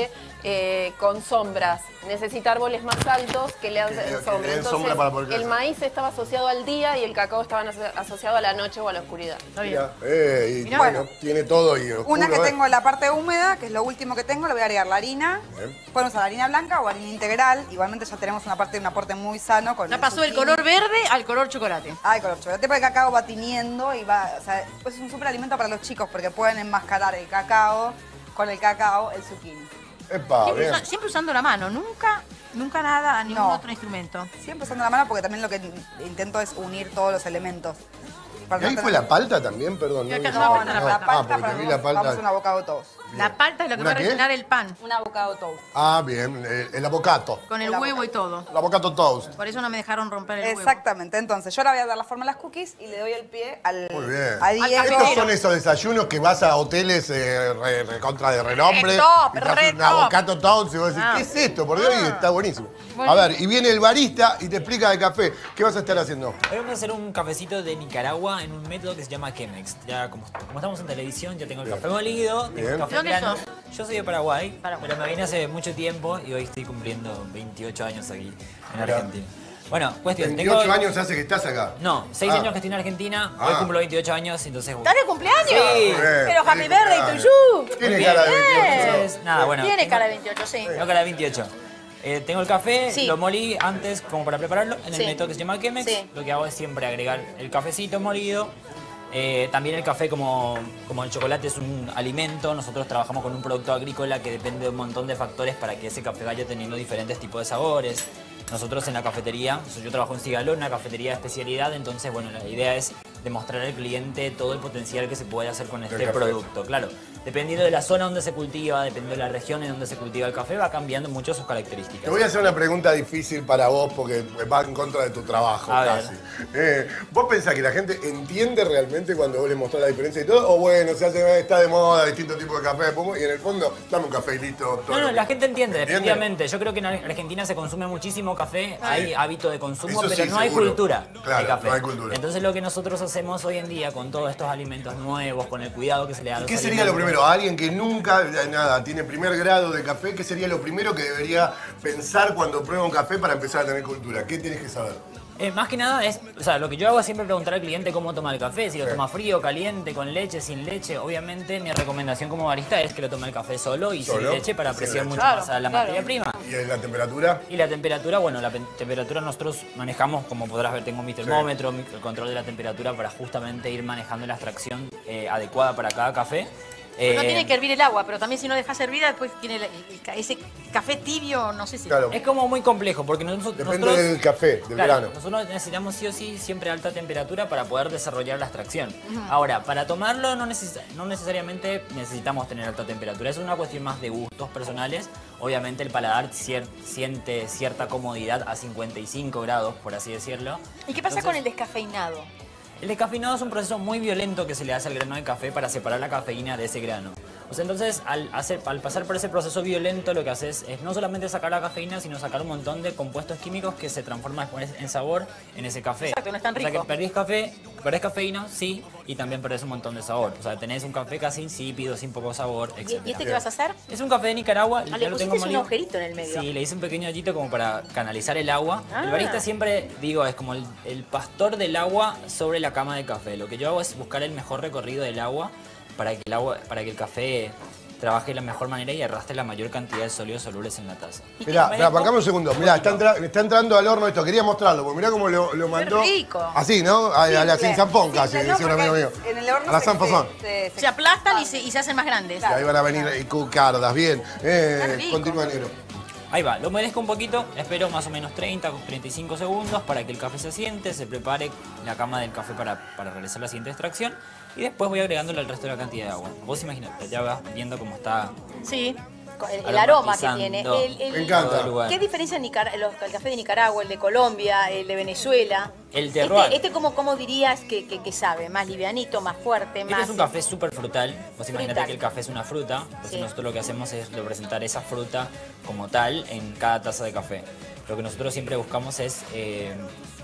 eh, con sombras. Necesita árboles más altos que le dan Que- que le den sombra. Entonces, sombra para poder el crecer. maíz estaba asociado al día y el cacao estaba aso- asociado a la noche o a la oscuridad. Mira, eh, y Mirá. bueno, Bueno. tiene todo y oscuro, Una que eh. tengo en la parte húmeda, que es lo último que tengo, le voy a agregar la harina. Bien. Pueden usar harina blanca o harina integral. Igualmente ya tenemos una parte, un aporte muy sano con Ya el pasó del zucchini. color verde al color chocolate. Ah, el color chocolate, porque el cacao va tiniendo y va, o sea, es un súper alimento para los chicos porque pueden enmascarar el cacao con el cacao, el zucchini. Epa, Siempre, bien. usa- siempre usando la mano, nunca, nunca nada, ningún No. otro instrumento. Siempre usando la mano porque también lo que intento es unir todos los elementos. Para ¿Y no ahí tener- fue la palta también? Perdón. Y acá vi. está No, palta, no, la la palta. palta, Ah, porque para vi vamos, la palta. vamos a hacer un avocado toast. La palta es lo que ¿Una va a qué? rellenar el pan, Un avocado toast. Ah, bien, el, el avocato. con el El huevo y todo. El avocato toast. Por eso no me dejaron romper el huevo. Exactamente, entonces yo ahora voy a dar la forma a las cookies y le doy el pie al, Muy bien. a Diego. Estos son esos desayunos que vas a hoteles eh, re- re- contra de renombre. Re top, y te haces re un top. avocato toast y vos decís, Ah. ¿qué es esto? Por Dios, y está buenísimo. A Bueno. ver, y viene el barista y te explica de café. ¿Qué vas a estar haciendo? Hoy vamos a hacer un cafecito de Nicaragua en un método que se llama Chemex. Ya como, como estamos en televisión, ya tengo el Bien. café molido, tengo Bien. el café ¿De dónde grano. sos? Yo soy de Paraguay, Paraguay. pero me vine hace mucho tiempo y hoy estoy cumpliendo veintiocho años aquí en Mirá. Argentina. Bueno, cuestión, veintiocho tengo... años hace que estás acá. No, seis Ah. años que estoy en Argentina, hoy Ah. cumplo veintiocho años, entonces... ¿Estás de cumpleaños? Sí. Bien, Pero happy feliz birthday to cumpleaños. you. Tiene Muy cara de bien. veintiocho. Entonces, nada, bueno. Tiene tengo- cara de veintiocho, sí. Tengo cara de veintiocho. Eh, tengo el café, Sí. lo molí antes como para prepararlo en el Sí. método que se llama Chemex. Sí. Lo que hago es siempre agregar el cafecito molido. Eh, también el café, como, como el chocolate es un alimento, nosotros trabajamos con un producto agrícola que depende de un montón de factores para que ese café vaya teniendo diferentes tipos de sabores. Nosotros en la cafetería, yo trabajo en Sigaló, una cafetería de especialidad, entonces bueno, la idea es demostrar al cliente todo el potencial que se puede hacer con este café. producto. Claro, dependiendo de la zona donde se cultiva, dependiendo de la región en donde se cultiva el café, va cambiando mucho sus características. Te voy a hacer una pregunta difícil para vos porque va en contra de tu trabajo A ver. casi. Eh, ¿Vos pensás que la gente entiende realmente cuando vos le mostrás la diferencia y todo? O bueno, se hace, está de moda distintos tipos de café pum, y en el fondo dame un café y listo. todo No, lo no, que- la gente entiende, ¿Entiende? definitivamente. Yo creo que en Argentina se consume muchísimo café, hay hábito de consumo, Eso pero sí, no hay seguro. cultura Claro, de café. no hay cultura. Entonces lo que nosotros hacemos hoy en día con todos estos alimentos nuevos, con el cuidado que se le da a los ¿Qué sería lo alimentos, primero? A alguien que nunca, eh, nada, tiene primer grado de café, ¿qué sería lo primero que debería pensar cuando prueba un café para empezar a tener cultura? ¿Qué tienes que saber? Eh, más que nada es, o sea, lo que yo hago es siempre preguntar al cliente cómo toma el café, si lo Sí. toma frío, caliente, con leche, sin leche. Obviamente mi recomendación como barista es que lo tome el café solo y Solo, sin leche para sin apreciar leche. mucho Claro, más a la claro. materia prima. ¿Y en la temperatura? Y la temperatura, bueno, la pen- temperatura nosotros manejamos, como podrás ver, tengo mi termómetro, mi- el control de la temperatura para justamente ir manejando la extracción eh, adecuada para cada café. Pues no Eh, tiene que hervir el agua, pero también si no dejas hervida, después tiene el- el ca- ese café tibio, no sé si... Claro. Es como muy complejo porque nosotros... Depende nosotros- del café, del Claro, grano. nosotros necesitamos sí o sí siempre alta temperatura para poder desarrollar la extracción. Ahora, para tomarlo no, neces- no necesariamente necesitamos tener alta temperatura, es una cuestión más de gustos personales. Obviamente el paladar cier- siente cierta comodidad a cincuenta y cinco grados, por así decirlo. ¿Y qué pasa Entonces, con el descafeinado? El descafeinado es un proceso muy violento que se le hace al grano de café para separar la cafeína de ese grano. O sea, entonces, al, hacer, al pasar por ese proceso violento, lo que haces es no solamente sacar la cafeína, sino sacar un montón de compuestos químicos que se transforman después en sabor en ese café. Exacto, no es tan O sea, rico. que perdés café, perdés cafeína, sí, y también perdés un montón de sabor. O sea, tenés un café casi insípido, sin poco sabor, ¿Y, etcétera. y este qué vas a hacer? Es un café de Nicaragua, Ah, ya le lo tengo pusiste un molido. agujerito en el medio. Sí, le hice un pequeño hoyito como para canalizar el agua. Ah. El barista siempre, digo, es como el, el pastor del agua sobre la cama de café. Lo que yo hago es buscar el mejor recorrido del agua para que el, agua, para que el café trabaje de la mejor manera y arrastre la mayor cantidad de sólidos solubles en la taza. Mirá, mirá, bancame un segundo. Mirá, está, entra- está entrando al horno esto. Quería mostrarlo, porque mirá cómo lo, lo mandó. rico. Así, ¿no? A, a la Simple. sin zampón casi, Simple, no, decía un amigo porque mío. En el horno A la se- San Fasón. se- se- se- Se aplastan y se, y se hacen más grandes. Y ahí van a venir eh, cucardas, bien. Eh, Está rico. continúa, negro. Ahí va, lo humedezco un poquito, espero más o menos treinta, treinta y cinco segundos para que el café se asiente, se prepare la cama del café para, para realizar la siguiente extracción y después voy agregándole el resto de la cantidad de agua. Vos imaginate, ya vas viendo cómo está Sí, con el, el aroma que aromatizando tiene. El- el- Me encanta. todo el lugar. ¿Qué diferencia en Nicar- los- el café de Nicaragua, el de Colombia, el de Venezuela? El terroir. Este, este ¿cómo, cómo dirías que, que- que sabe? ¿Más livianito, más fuerte, Este más...? es un café súper frutal. Vos imaginate Frutal. que el café es una fruta. Entonces Sí. nosotros lo que hacemos es representar esa fruta como tal en cada taza de café. Lo que nosotros siempre buscamos es eh,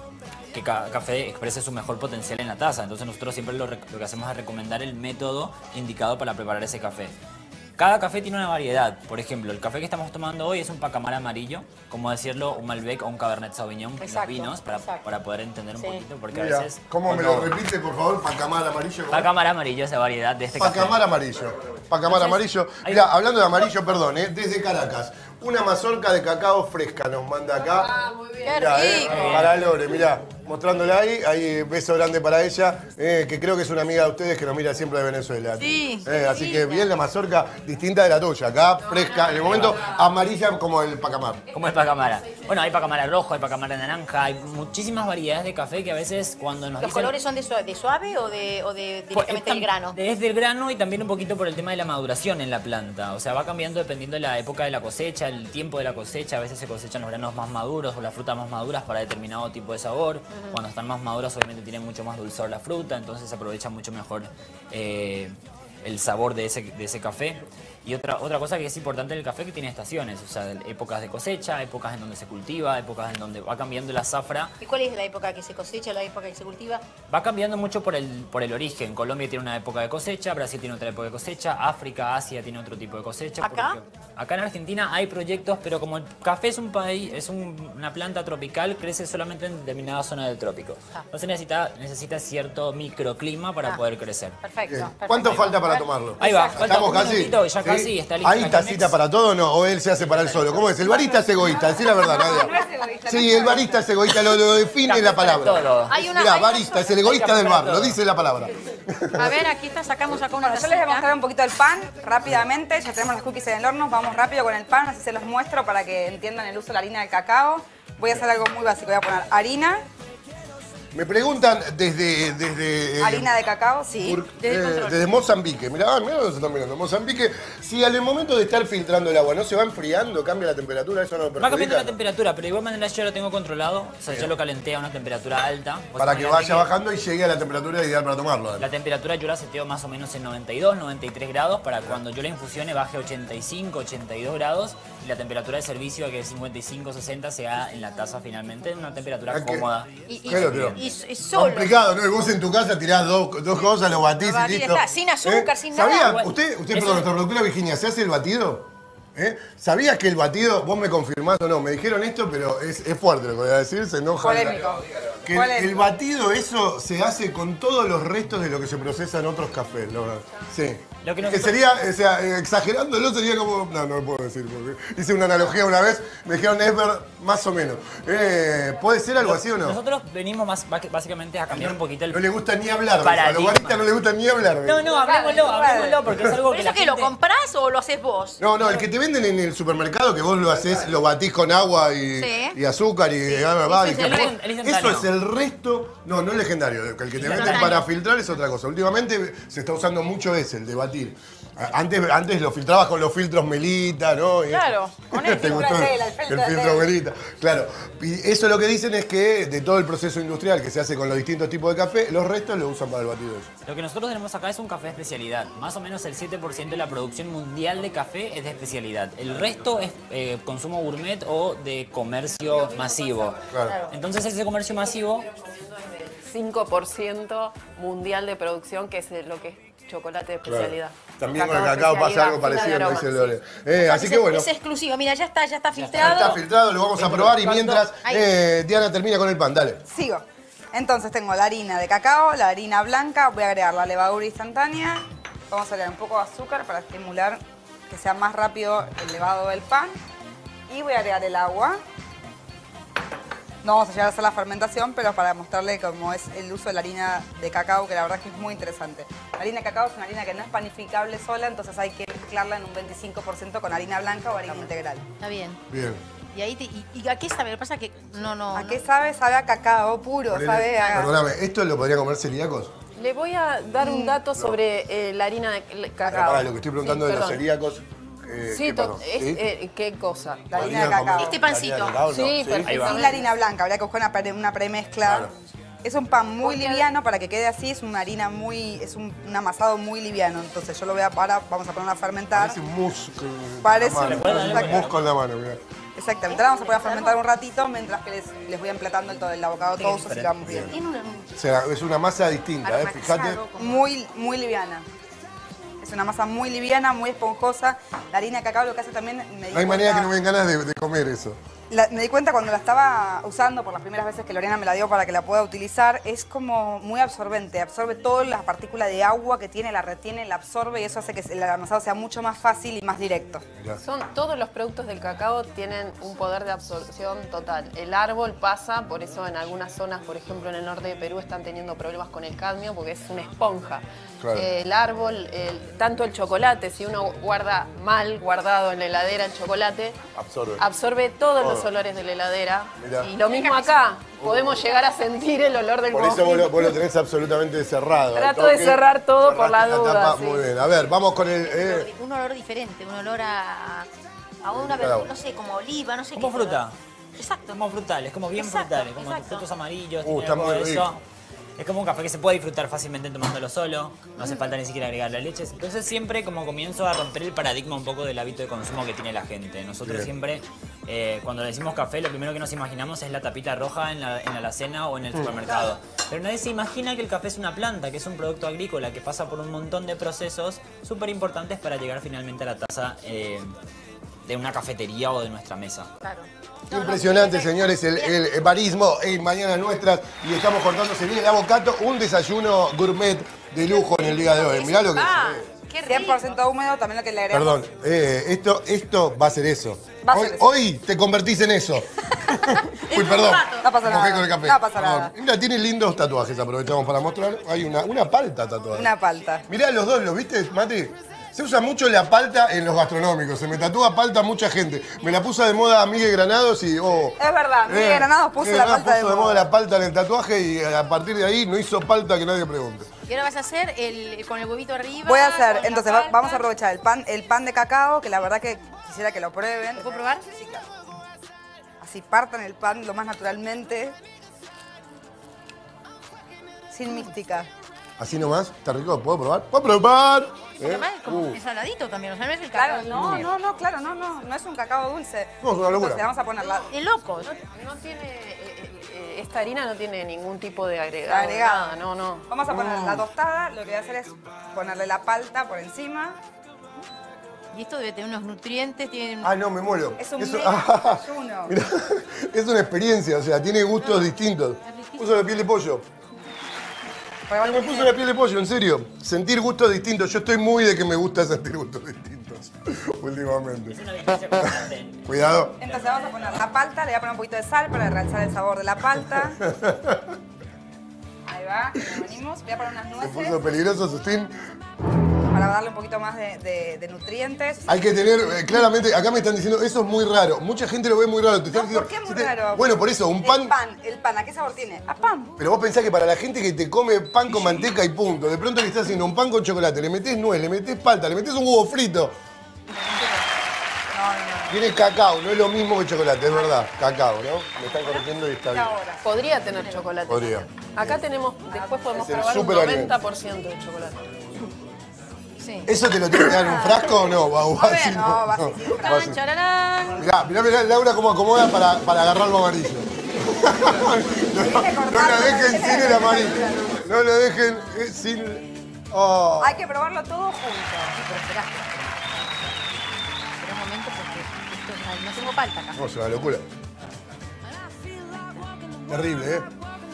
que cada café exprese su mejor potencial en la taza. Entonces nosotros siempre lo, rec- lo que hacemos es recomendar el método indicado para preparar ese café. Cada café tiene una variedad. Por ejemplo, el café que estamos tomando hoy es un pacamar amarillo, como decirlo, un Malbec o un Cabernet Sauvignon, los Exacto, vinos, para, exacto. para poder entender un Sí. poquito, porque Mira, a veces... ¿cómo me cuando- lo repite, por favor? Pacamar amarillo. ¿cómo? Pacamar amarillo es la variedad de este café. Pacamar amarillo. Pacamar amarillo. hay- Mira, hablando de amarillo, perdón, ¿eh? Desde Caracas. Una mazorca de cacao fresca nos manda acá. Ah, muy bien. Qué Mirá, eh, rico. para Lore, mirá, mostrándola ahí, ahí beso grande para ella, eh, que creo que es una amiga de ustedes que nos mira siempre de Venezuela. Sí, Eh, así sí. que bien la mazorca, distinta de la tuya, acá fresca, en el momento amarilla como el pacamar. ¿Cómo es pacamara? Bueno, hay pacamara rojo, hay pacamara naranja, hay muchísimas variedades de café que a veces cuando nos ¿Los dicen... colores son de suave, de suave o de, o de Pues, directamente es del tam- grano? Desde el grano y también un poquito por el tema de la maduración en la planta. O sea, va cambiando dependiendo de la época de la cosecha, el tiempo de la cosecha. A veces se cosechan los granos más maduros o las frutas más maduras para determinado tipo de sabor. Cuando están más maduras, obviamente tienen mucho más dulzor la fruta, entonces se aprovecha mucho mejor eh, el sabor de ese, de ese café. Y otra, otra cosa que es importante en el café que tiene estaciones, o sea, épocas de cosecha, épocas en donde se cultiva, épocas en donde va cambiando la zafra. ¿Y cuál es la época que se cosecha, la época que se cultiva? Va cambiando mucho por el, por el origen. Colombia tiene una época de cosecha, Brasil tiene otra época de cosecha, África, Asia tiene otro tipo de cosecha. ¿Acá? porque Acá en Argentina hay proyectos, pero como el café es un país, es un- una planta tropical, crece solamente en determinada zona del trópico. Ah. Entonces necesita, necesita cierto microclima para Ah. poder crecer. Perfecto. Bien. perfecto. ¿Cuánto falta para tomarlo? Ahí va, falta ¿Estamos un casi? minutito y ya ¿Sí? casi está listo ¿Hay la tacita Chemex. para todo o no? ¿O él se hace para él solo? ¿Cómo es? El barista es egoísta, decí la verdad, Nadia. no es egoísta, Sí, no es el barista es egoísta, lo, lo define Café la para palabra. todo. Hay una- Mirá, hay barista, es el egoísta del bar, lo todo. dice la palabra. A ver, aquí está, sacamos acá una Bueno, yo les voy a tacita. mostrar un poquito el pan rápidamente. Ya tenemos las cookies en el horno. Vamos rápido con el pan, así se los muestro para que entiendan el uso de la harina de cacao. Voy a hacer algo muy básico. Voy a poner harina, Me preguntan desde... desde eh, harina de cacao, sí. Ur- desde el eh, control. desde Mozambique, mirá, ah, mirá dónde se están mirando, Mozambique, si al momento de estar filtrando el agua no se va enfriando, cambia la temperatura, eso no lo Va cambiando perjudica. la temperatura, pero de igual manera yo lo tengo controlado. O sea, yo lo calenté a una temperatura alta. Vos Para que imaginate vaya bajando y llegue a la temperatura ideal para tomarlo. La temperatura yo la seteo más o menos en noventa y dos, noventa y tres grados para cuando yo la infusione baje a ochenta y cinco, ochenta y dos grados y la temperatura de servicio, que es cincuenta y cinco, sesenta, sea en la taza finalmente en una temperatura Ah, que- cómoda. Y, y- Claro, claro. y- y solo. Complicado, ¿no? Y vos en tu casa tirás dos, dos cosas, lo batís Lo batís, y listo. está, sin azúcar, sin nada. ¿Sabía? Bueno, Usted, usted eso- perdón, nuestra productora Virginia, ¿se hace el batido? ¿Eh? ¿Sabías que el batido, vos me confirmás o no? Me dijeron esto, pero es, es fuerte lo que voy a decir, se enoja. Polémico. Que el, Polémico. el batido, eso se hace con todos los restos de lo que se procesa en otros cafés, ¿no? Sí. Lo que que nosotros- sería, o sea, eh, exagerándolo sería como. No, no lo puedo decir, porque hice una analogía una vez, me dijeron es ver más o menos. Eh, ¿Puede ser algo así o no? Nosotros venimos más ba- básicamente a cambiar un poquito el No le gusta ni hablar, de eso, a los paradigma. baristas no les gusta ni hablar. de No, eso. no, hablemoslo, hablemoslo, porque es algo ¿Pero que eso la qué, lo gente... comprás o lo haces vos? No, no, el que te venden en el supermercado, que vos lo haces, lo batís con agua y, Sí. y azúcar y, ah, va, Ese y es que el vos- len- el instantáneo. eso es el resto. No, no es legendario. El que te venden Instantáneo. para filtrar es otra cosa. Últimamente se está usando mucho ese, el de batir. A- Antes, antes lo filtrabas con los filtros Melita, ¿no? Y- Claro, con el ¿Te filtro gustó? de tela, el filtro El de filtro tela. Melita. Claro. Y eso lo que dicen es que de todo el proceso industrial que se hace con los distintos tipos de café, los restos lo usan para el batido de eso. Lo que nosotros tenemos acá es un café de especialidad. Más o menos el siete por ciento de la producción mundial de café es de especialidad. El resto es eh, consumo gourmet o de comercio masivo. Claro. Entonces ese comercio masivo, cinco por ciento mundial de producción, que es lo que es chocolate de Claro. especialidad. También con el cacao pasa especialidad, algo parecido, fina de me dice aroma. Lore. Eh, así Es- que bueno. Es exclusivo. Mira, ya está, ya está Ya filtrado. está filtrado, lo vamos a probar y mientras Ahí. eh, Diana termina con el pan, dale. Sigo. Entonces tengo la harina de cacao, la harina blanca, voy a agregar la levadura instantánea, vamos a agregar un poco de azúcar para estimular que sea más rápido el levado del pan y voy a agregar el agua. No vamos a llegar a hacer la fermentación, pero para mostrarle cómo es el uso de la harina de cacao, que la verdad que es muy interesante. La harina de cacao es una harina que no es panificable sola, entonces hay que mezclarla en un veinticinco por ciento con harina blanca o harina integral. Está bien. Bien. Y ahí te- y, y a qué sabe? Lo que pasa es que no, no. ¿A no. qué sabe? Sabe a cacao puro, Ponele- sabe a... Perdóname, ¿esto lo podrían comer celíacos? Le voy a dar un dato sobre eh, la harina de Pará, cacao. pará, lo que estoy preguntando Sí, de los perdón. celíacos. eh, Sí, ¿qué to- pasó? es, ¿Sí? eh, ¿qué cosa? La harina de ¿Podrían cacao. comer Este la harina pancito. de cacao? No, Sí, perfecto. Ahí va. Sin la harina blanca, habría que buscar una, pre- una premezcla. Claro. Es un pan muy liviano, para que quede así, es una harina muy, es un, un amasado muy liviano. Entonces yo lo voy a ahora, vamos a ponerlo a fermentar. Parece un mousse con Parece la mano. un- Parece un exacto. mousse con la mano, mirá. Exactamente, ahora vamos a poner a fermentar un ratito mientras que les, les voy emplatando el, todo el abocado todos, así que vamos bien. Tiene una. O sea, es una masa distinta, ¿eh? Fíjate. aromatizado como- Muy, muy liviana. Es Es una masa muy liviana, muy esponjosa. La harina de cacao lo que hace también... Me di No hay manera cuenta- que no me den ganas de, de comer eso. La- me di cuenta cuando la estaba usando por las primeras veces que Lorena me la dio para que la pueda utilizar, es como muy absorbente, absorbe todas las partículas de agua que tiene, la retiene, la absorbe y eso hace que el amasado sea mucho más fácil y más directo. Son, todos los productos del cacao tienen un poder de absorción total. El árbol pasa, por eso en algunas zonas, por ejemplo en el norte de Perú, están teniendo problemas con el cadmio porque es una esponja. Claro. Eh, el árbol, el- tanto el chocolate, si uno guarda mal guardado en la heladera el chocolate, Absorbe. absorbe todos Todo. los olores de la heladera. Mirá. Y lo mismo acá, podemos llegar a sentir el olor del Por eso vos lo, muffin. vos lo tenés absolutamente cerrado. al Trato de toque, cerrar todo por cerraste la duda, tapa. sí. Muy bien. A ver, vamos con el... eh, Un olor diferente, un olor a, a una Cada verdura, uno. no sé, como oliva, no sé Como qué. fruta. Exacto. Como frutales, como bien Exacto, frutales, como exacto. frutos amarillos, Uh, tiene está algo muy de rico. eso. Es como un café que se puede disfrutar fácilmente tomándolo solo, no hace falta ni siquiera agregar la leche. Entonces siempre como comienzo a romper el paradigma un poco del hábito de consumo que tiene la gente. Nosotros Bien. siempre, eh, cuando le decimos café, lo primero que nos imaginamos es la tapita roja en la, en la alacena o en el supermercado. Pero nadie se imagina que el café es una planta, que es un producto agrícola, que pasa por un montón de procesos súper importantes para llegar finalmente a la taza eh, de una cafetería o de nuestra mesa. Claro. Impresionante, señores, el, el barismo en Mañanas Nuestras. Y estamos cortándose bien el avocado. Un desayuno gourmet de lujo en el día de hoy. Mirá lo que Ah, es. qué cien por rico. ciento húmedo, también lo que le agregamos. Perdón, eh, esto, esto va a ser eso. Va a hoy, ser eso. hoy te convertís en eso. Uy, perdón. No pasa Me nada. mojé con el café. No pasa Perdón. nada. Mira, tiene lindos tatuajes, aprovechamos para mostrar. Hay una, una palta tatuada. Una palta. Mirá los dos, ¿los viste, Mati? Se usa mucho la palta en los gastronómicos. Se me tatúa palta mucha gente. Me la puso de moda Miguel Granados y... Oh, Es verdad, Miguel Granados puso Miguel la Granados palta de puso de moda moda. la palta en el tatuaje y a partir de ahí no hizo palta que nadie pregunte. ¿Y ahora vas a hacer el, con el huevito arriba? Voy a hacer, con la entonces va- palta? vamos a aprovechar el pan, el pan de cacao, que la verdad que quisiera que lo prueben. ¿Lo puedo probar? Sí, claro. Así partan el pan lo más naturalmente. Sin mística. Así nomás, ¿está rico? ¿Puedo probar? ¿Puedo probar? Porque ¿Eh? además es como Uh. es saladito también, o sea, no es el Claro, cacao. no, no, no, claro, no, no, no es un cacao dulce. No, es una locura. Entonces vamos a ponerla. De locos. No tiene, eh, eh, esta harina no tiene ningún tipo de agregado. Agregado. nada, no, no. Vamos a poner la tostada, lo que voy a hacer es ponerle la palta por encima. Y esto debe tener unos nutrientes, tiene... Ah, no, me muero. Es un Eso- mega ah, desayuno. mirá, es una experiencia, o sea, tiene gustos distintos. Puso la piel de pollo. Ay, me puso la piel de pollo, en serio. Sentir gustos distintos. Yo estoy muy de que me gusta sentir gustos distintos últimamente. Es una vivencia constante. Cuidado. Entonces vamos a poner la palta, le voy a poner un poquito de sal para realzar el sabor de la palta. Ahí va, ya venimos. Voy a poner unas Se nueces puso peligroso, Sustín. para darle un poquito más de, de- de nutrientes. Hay que tener, eh, claramente, acá me están diciendo, eso es muy raro. Mucha gente lo ve muy raro. Te están No, ¿por diciendo, qué es muy si te- raro? Bueno, por eso, un pan. El pan, el pan, ¿a qué sabor tiene? A pan. Pero vos pensás que para la gente que te come pan con manteca y punto, de pronto le estás haciendo un pan con chocolate, le metés nuez, le metés palta, le metés un huevo frito. Tiene cacao, no es lo mismo que chocolate, es verdad. Cacao, ¿no? Me están corrigiendo y está bien. Ahora. Podría tener chocolate. Podría. Acá tenemos, después podemos Es el probar un superalimento. noventa por ciento de chocolate. Sí. ¿Eso te lo tiene que dar en un frasco o no? Va, va así, no, va así, sin frasco. va así. Tan, chararán. Mirá, mirá, mirá Laura cómo acomoda para, para agarrar lo amarillo. no, no, no la dejen sin el amarillo. No lo dejen eh, sin... Oh. Hay que probarlo todo junto. Sí, pero esperá. Espera un momento porque esto es- no tengo palta acá. No, es una locura. Terrible, ¿eh?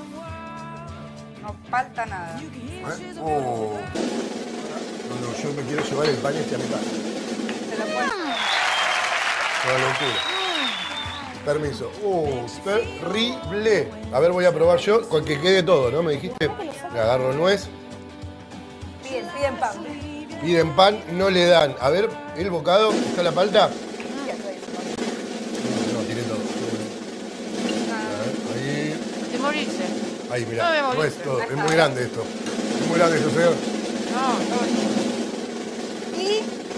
No falta nada. ¿Eh? Oh. No, no, yo me quiero llevar el pan este a mi casa. Se lo pueden- Una locura. Permiso. Uh, terrible. A ver, voy a probar yo con que quede todo, ¿no? Me dijiste. Le agarro nuez. Piden, piden pan. Piden pan, no le dan. A ver, el bocado, ¿está la palta? No, tiré todo. A ver, ahí. De morirse. Ahí, No me mirá. morí. Nuez, todo. Es muy grande esto. Es muy grande esto, señor. No, no. Y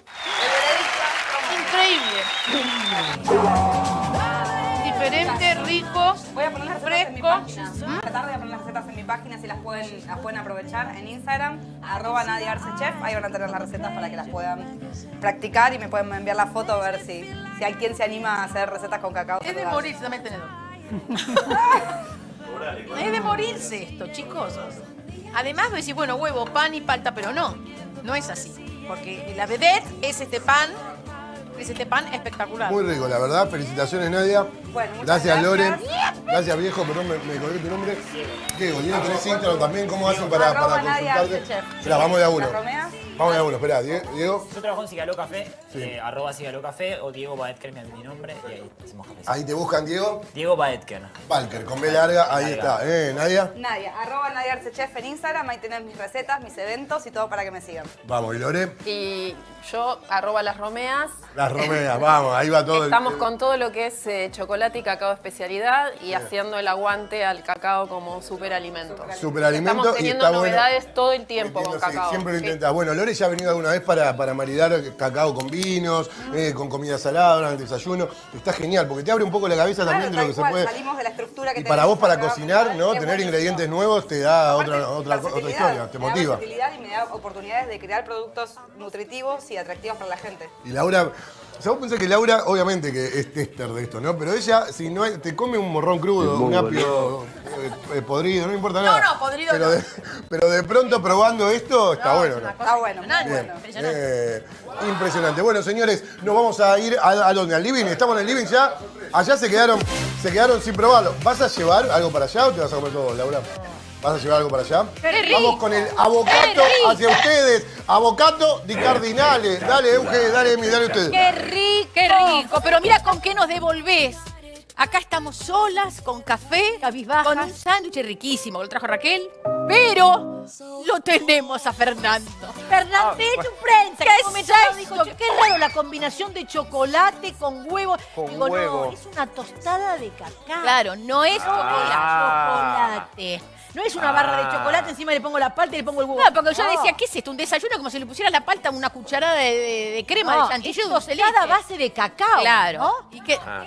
Increíble. Diferente, rico. voy a poner las recetas en mi Fresco. página. Esta tarde voy a poner las recetas en mi página si las pueden, las pueden aprovechar en Instagram, arroba Nadia Arce Chef. Ahí van a tener las recetas para que las puedan practicar y me pueden enviar la foto a ver si, si hay quien se anima a hacer recetas con cacao. Es de saludable. morirse, dame el tenedor. Es de morirse esto, chicos. Además, me decís, bueno, huevo, pan y palta, pero no. No es así. porque la vedette es este pan, es este pan espectacular. Muy rico, la verdad. Felicitaciones, Nadia. Bueno, muchas gracias, Lore. gracias. Gracias, viejo. Perdón, me, me colgué tu nombre. Diego, Diego, tenés Instagram también. ¿Cómo hacen para, Arroba para Nadia consultarte? Chef. Espera, vamos de a uno. ¿Las romeas? Vamos de a uno. Espera, Diego. Yo trabajo en Cigaló Café, Sí. eh, arroba Cigaló Café o Diego Baetker, mi, mi nombre, y ahí hacemos café. Ahí te buscan, Diego. Diego Baetker. Valker, con B larga. Ahí está. ¿Eh, Nadia? Nadia, arroba Nadia Arce Chef en Instagram, ahí tenés mis recetas, mis eventos y todo para que me sigan. Vamos, y Lore. Y yo, arroba las romeas. Las romeas, vamos. Ahí va todo. el- Estamos con todo lo que es eh, chocolate y cacao especialidad y haciendo el aguante al cacao como superalimento. Superalimento Estamos y teniendo está bueno. novedades todo el tiempo Entiendo, con sí, cacao. siempre lo Sí. intentás. Bueno, Lore ya ha venido alguna vez para, para maridar cacao con vinos, eh, con comida salada, durante el desayuno. Está genial, porque te abre un poco la cabeza también de lo Claro, que tal se cual, puede. salimos de la estructura que Y para tenemos vos, para acá, cocinar, ¿no? es Tener buenísimo. ingredientes nuevos te da Aparte, otra, otra, otra versatilidad, historia, te me da motiva. versatilidad y me da oportunidades de crear productos nutritivos y atractivos para la gente. Y Laura, o sea, vos pensás que Laura, obviamente que es tester de esto, ¿no? Pero ella, si no hay- te come un morrón crudo, un apio eh, eh, podrido, no importa nada. no, podrido pero no. De, pero de pronto probando esto, está bueno, ¿no? Está bueno, muy Impresionante. bueno. Impresionante. Eh, impresionante. Bueno, señores, nos vamos a ir a, a dónde, al living. Estamos en el living ya. Allá se quedaron, se quedaron sin probarlo. ¿Vas a llevar algo para allá o te vas a comer todo, Laura? ¿Vas a llevar algo para allá? ¡Qué rico! Vamos con el avocato hacia ustedes. Avocato di Cardinale. Dale, Euge, dale, Emi, dale ustedes. ¡Qué rico! ¡Qué rico! Pero mira con qué nos devolvés. Acá estamos solas, con café, Cabizbajas. con un sándwich riquísimo, lo trajo Raquel, pero lo tenemos a Fernando. Fernández Ah, hecho prensa. ¿Qué que es comentaba, dijo, esto? "Che, qué raro la combinación de chocolate con huevo. Con Digo, huevo. no, es una tostada de cacao. Claro, no es Ah. Chocolate. No es una barra de chocolate, encima le pongo la palta y le pongo el huevo. Claro, porque yo No. decía, ¿qué es esto? Un desayuno como si le pusieras la palta una cucharada de, de- de crema No, de chantilly es dulce de tostada a leche. base de cacao. Claro. ¿no? ¿Y qué? Ah.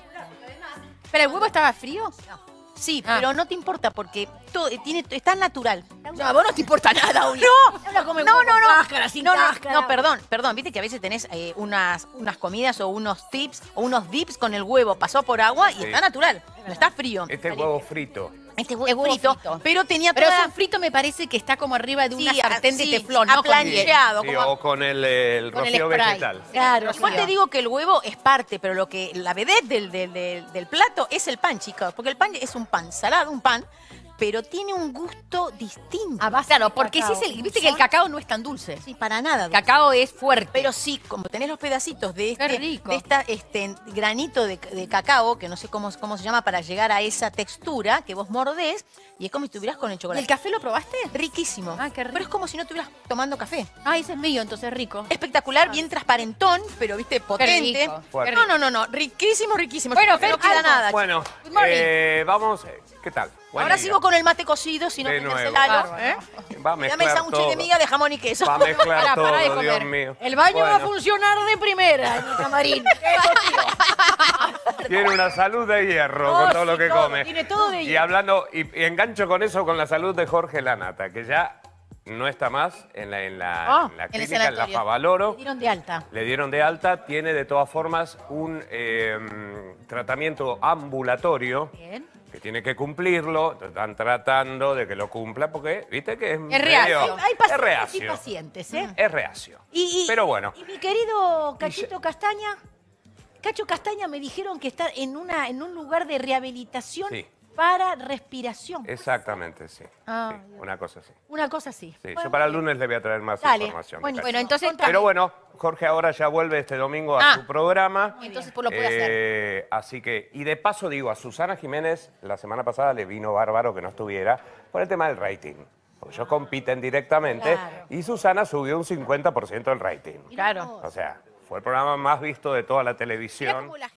¿Pero el huevo estaba frío? Sí, Ah. pero no te importa porque todo, tiene, es tan natural. No, a vos no te importa nada, Uli. No, la come No, huevo no, con no. cáscara, sin no, no, cáscara. no, perdón, perdón. Viste que a veces tenés eh, unas, unas comidas o unos tips o unos dips con el huevo. Pasó por agua y Sí. está natural. No está frío. Este es huevo frito. Este Es huevo huevo frito, frito. pero tenía Pero toda... es un frito me parece que está como arriba de una Sí, sartén sí, de teflón, ¿no? Con aplancheado. Sí, como- o con el, el Con el rocío spray. vegetal. Claro, Rocío. yo te digo que el huevo es parte, pero lo que la vedette del, del, del, del plato es el pan, chicos. Porque el pan es un pan salado, un pan, pero tiene un gusto distinto. A base Claro, de porque sí cacao. es el, viste que el cacao no es tan dulce. Sí, para nada. El cacao es fuerte. Pero sí, como tenés los pedacitos de Qué este, rico. de esta, este granito de, de cacao, que no sé cómo, cómo se llama, para llegar a esa textura que vos mordés, y es como si estuvieras con el ¿Y chocolate. el café lo probaste? Riquísimo. Ah, qué rico. Pero es como si no estuvieras tomando café. Ah, ese es mío, entonces rico. Espectacular, bien transparentón, pero viste, potente. rico, Fuerte. No, no, no, no, riquísimo, riquísimo. Bueno, no Fer, queda algo. nada. Bueno, Good morning. eh, vamos. eh, ¿Qué tal? Buen Ahora día. sigo con el mate cocido, si no De tenés nuevo. el halo. Bárbaro. ¿eh? Va a Dame mezclar sándwich todo. de miga de jamón y queso. Va a mezclar Pará, todo, pará de Dios comer. mío. El baño va a Bueno, funcionar de primera en el camarín. tiene una salud de hierro Oh, con todo lo sí, que todo, come. tiene todo de Y hierro. hablando, y, y engancho con eso con la salud de Jorge Lanata, que ya no está más en la, en la, Ah, en la en el clínica, en la sanatorio. Favaloro. Dieron de alta. Le dieron de alta, tiene de todas formas un eh, tratamiento ambulatorio Bien. que tiene que cumplirlo. Están tratando de que lo cumpla porque, viste que es, Es reacio. medio- Hay es pacientes y reacio. pacientes, ¿eh? Es reacio. Y, y- Pero bueno, Y mi querido Cachito Castaña, Cacho Castaña me dijeron que está en, una, en un lugar de rehabilitación Sí. para respiración. exactamente, sí. Ah, Sí, una cosa así. Una cosa así. Sí, Bueno, yo para el muy bien. lunes le voy a traer más Dale. información. de Bueno, Cacho. Bueno, entonces... Pero bueno, Jorge ahora ya vuelve este domingo a Ah. su programa. Entonces pues lo puede hacer. Eh, así que, y de paso digo, a Susana Jiménez la semana pasada le vino bárbaro que no estuviera por el tema del rating. Porque ellos compiten directamente Claro. y Susana subió un cincuenta por ciento del rating. Claro. O sea, fue el programa más visto de toda la Mirá televisión. cómo la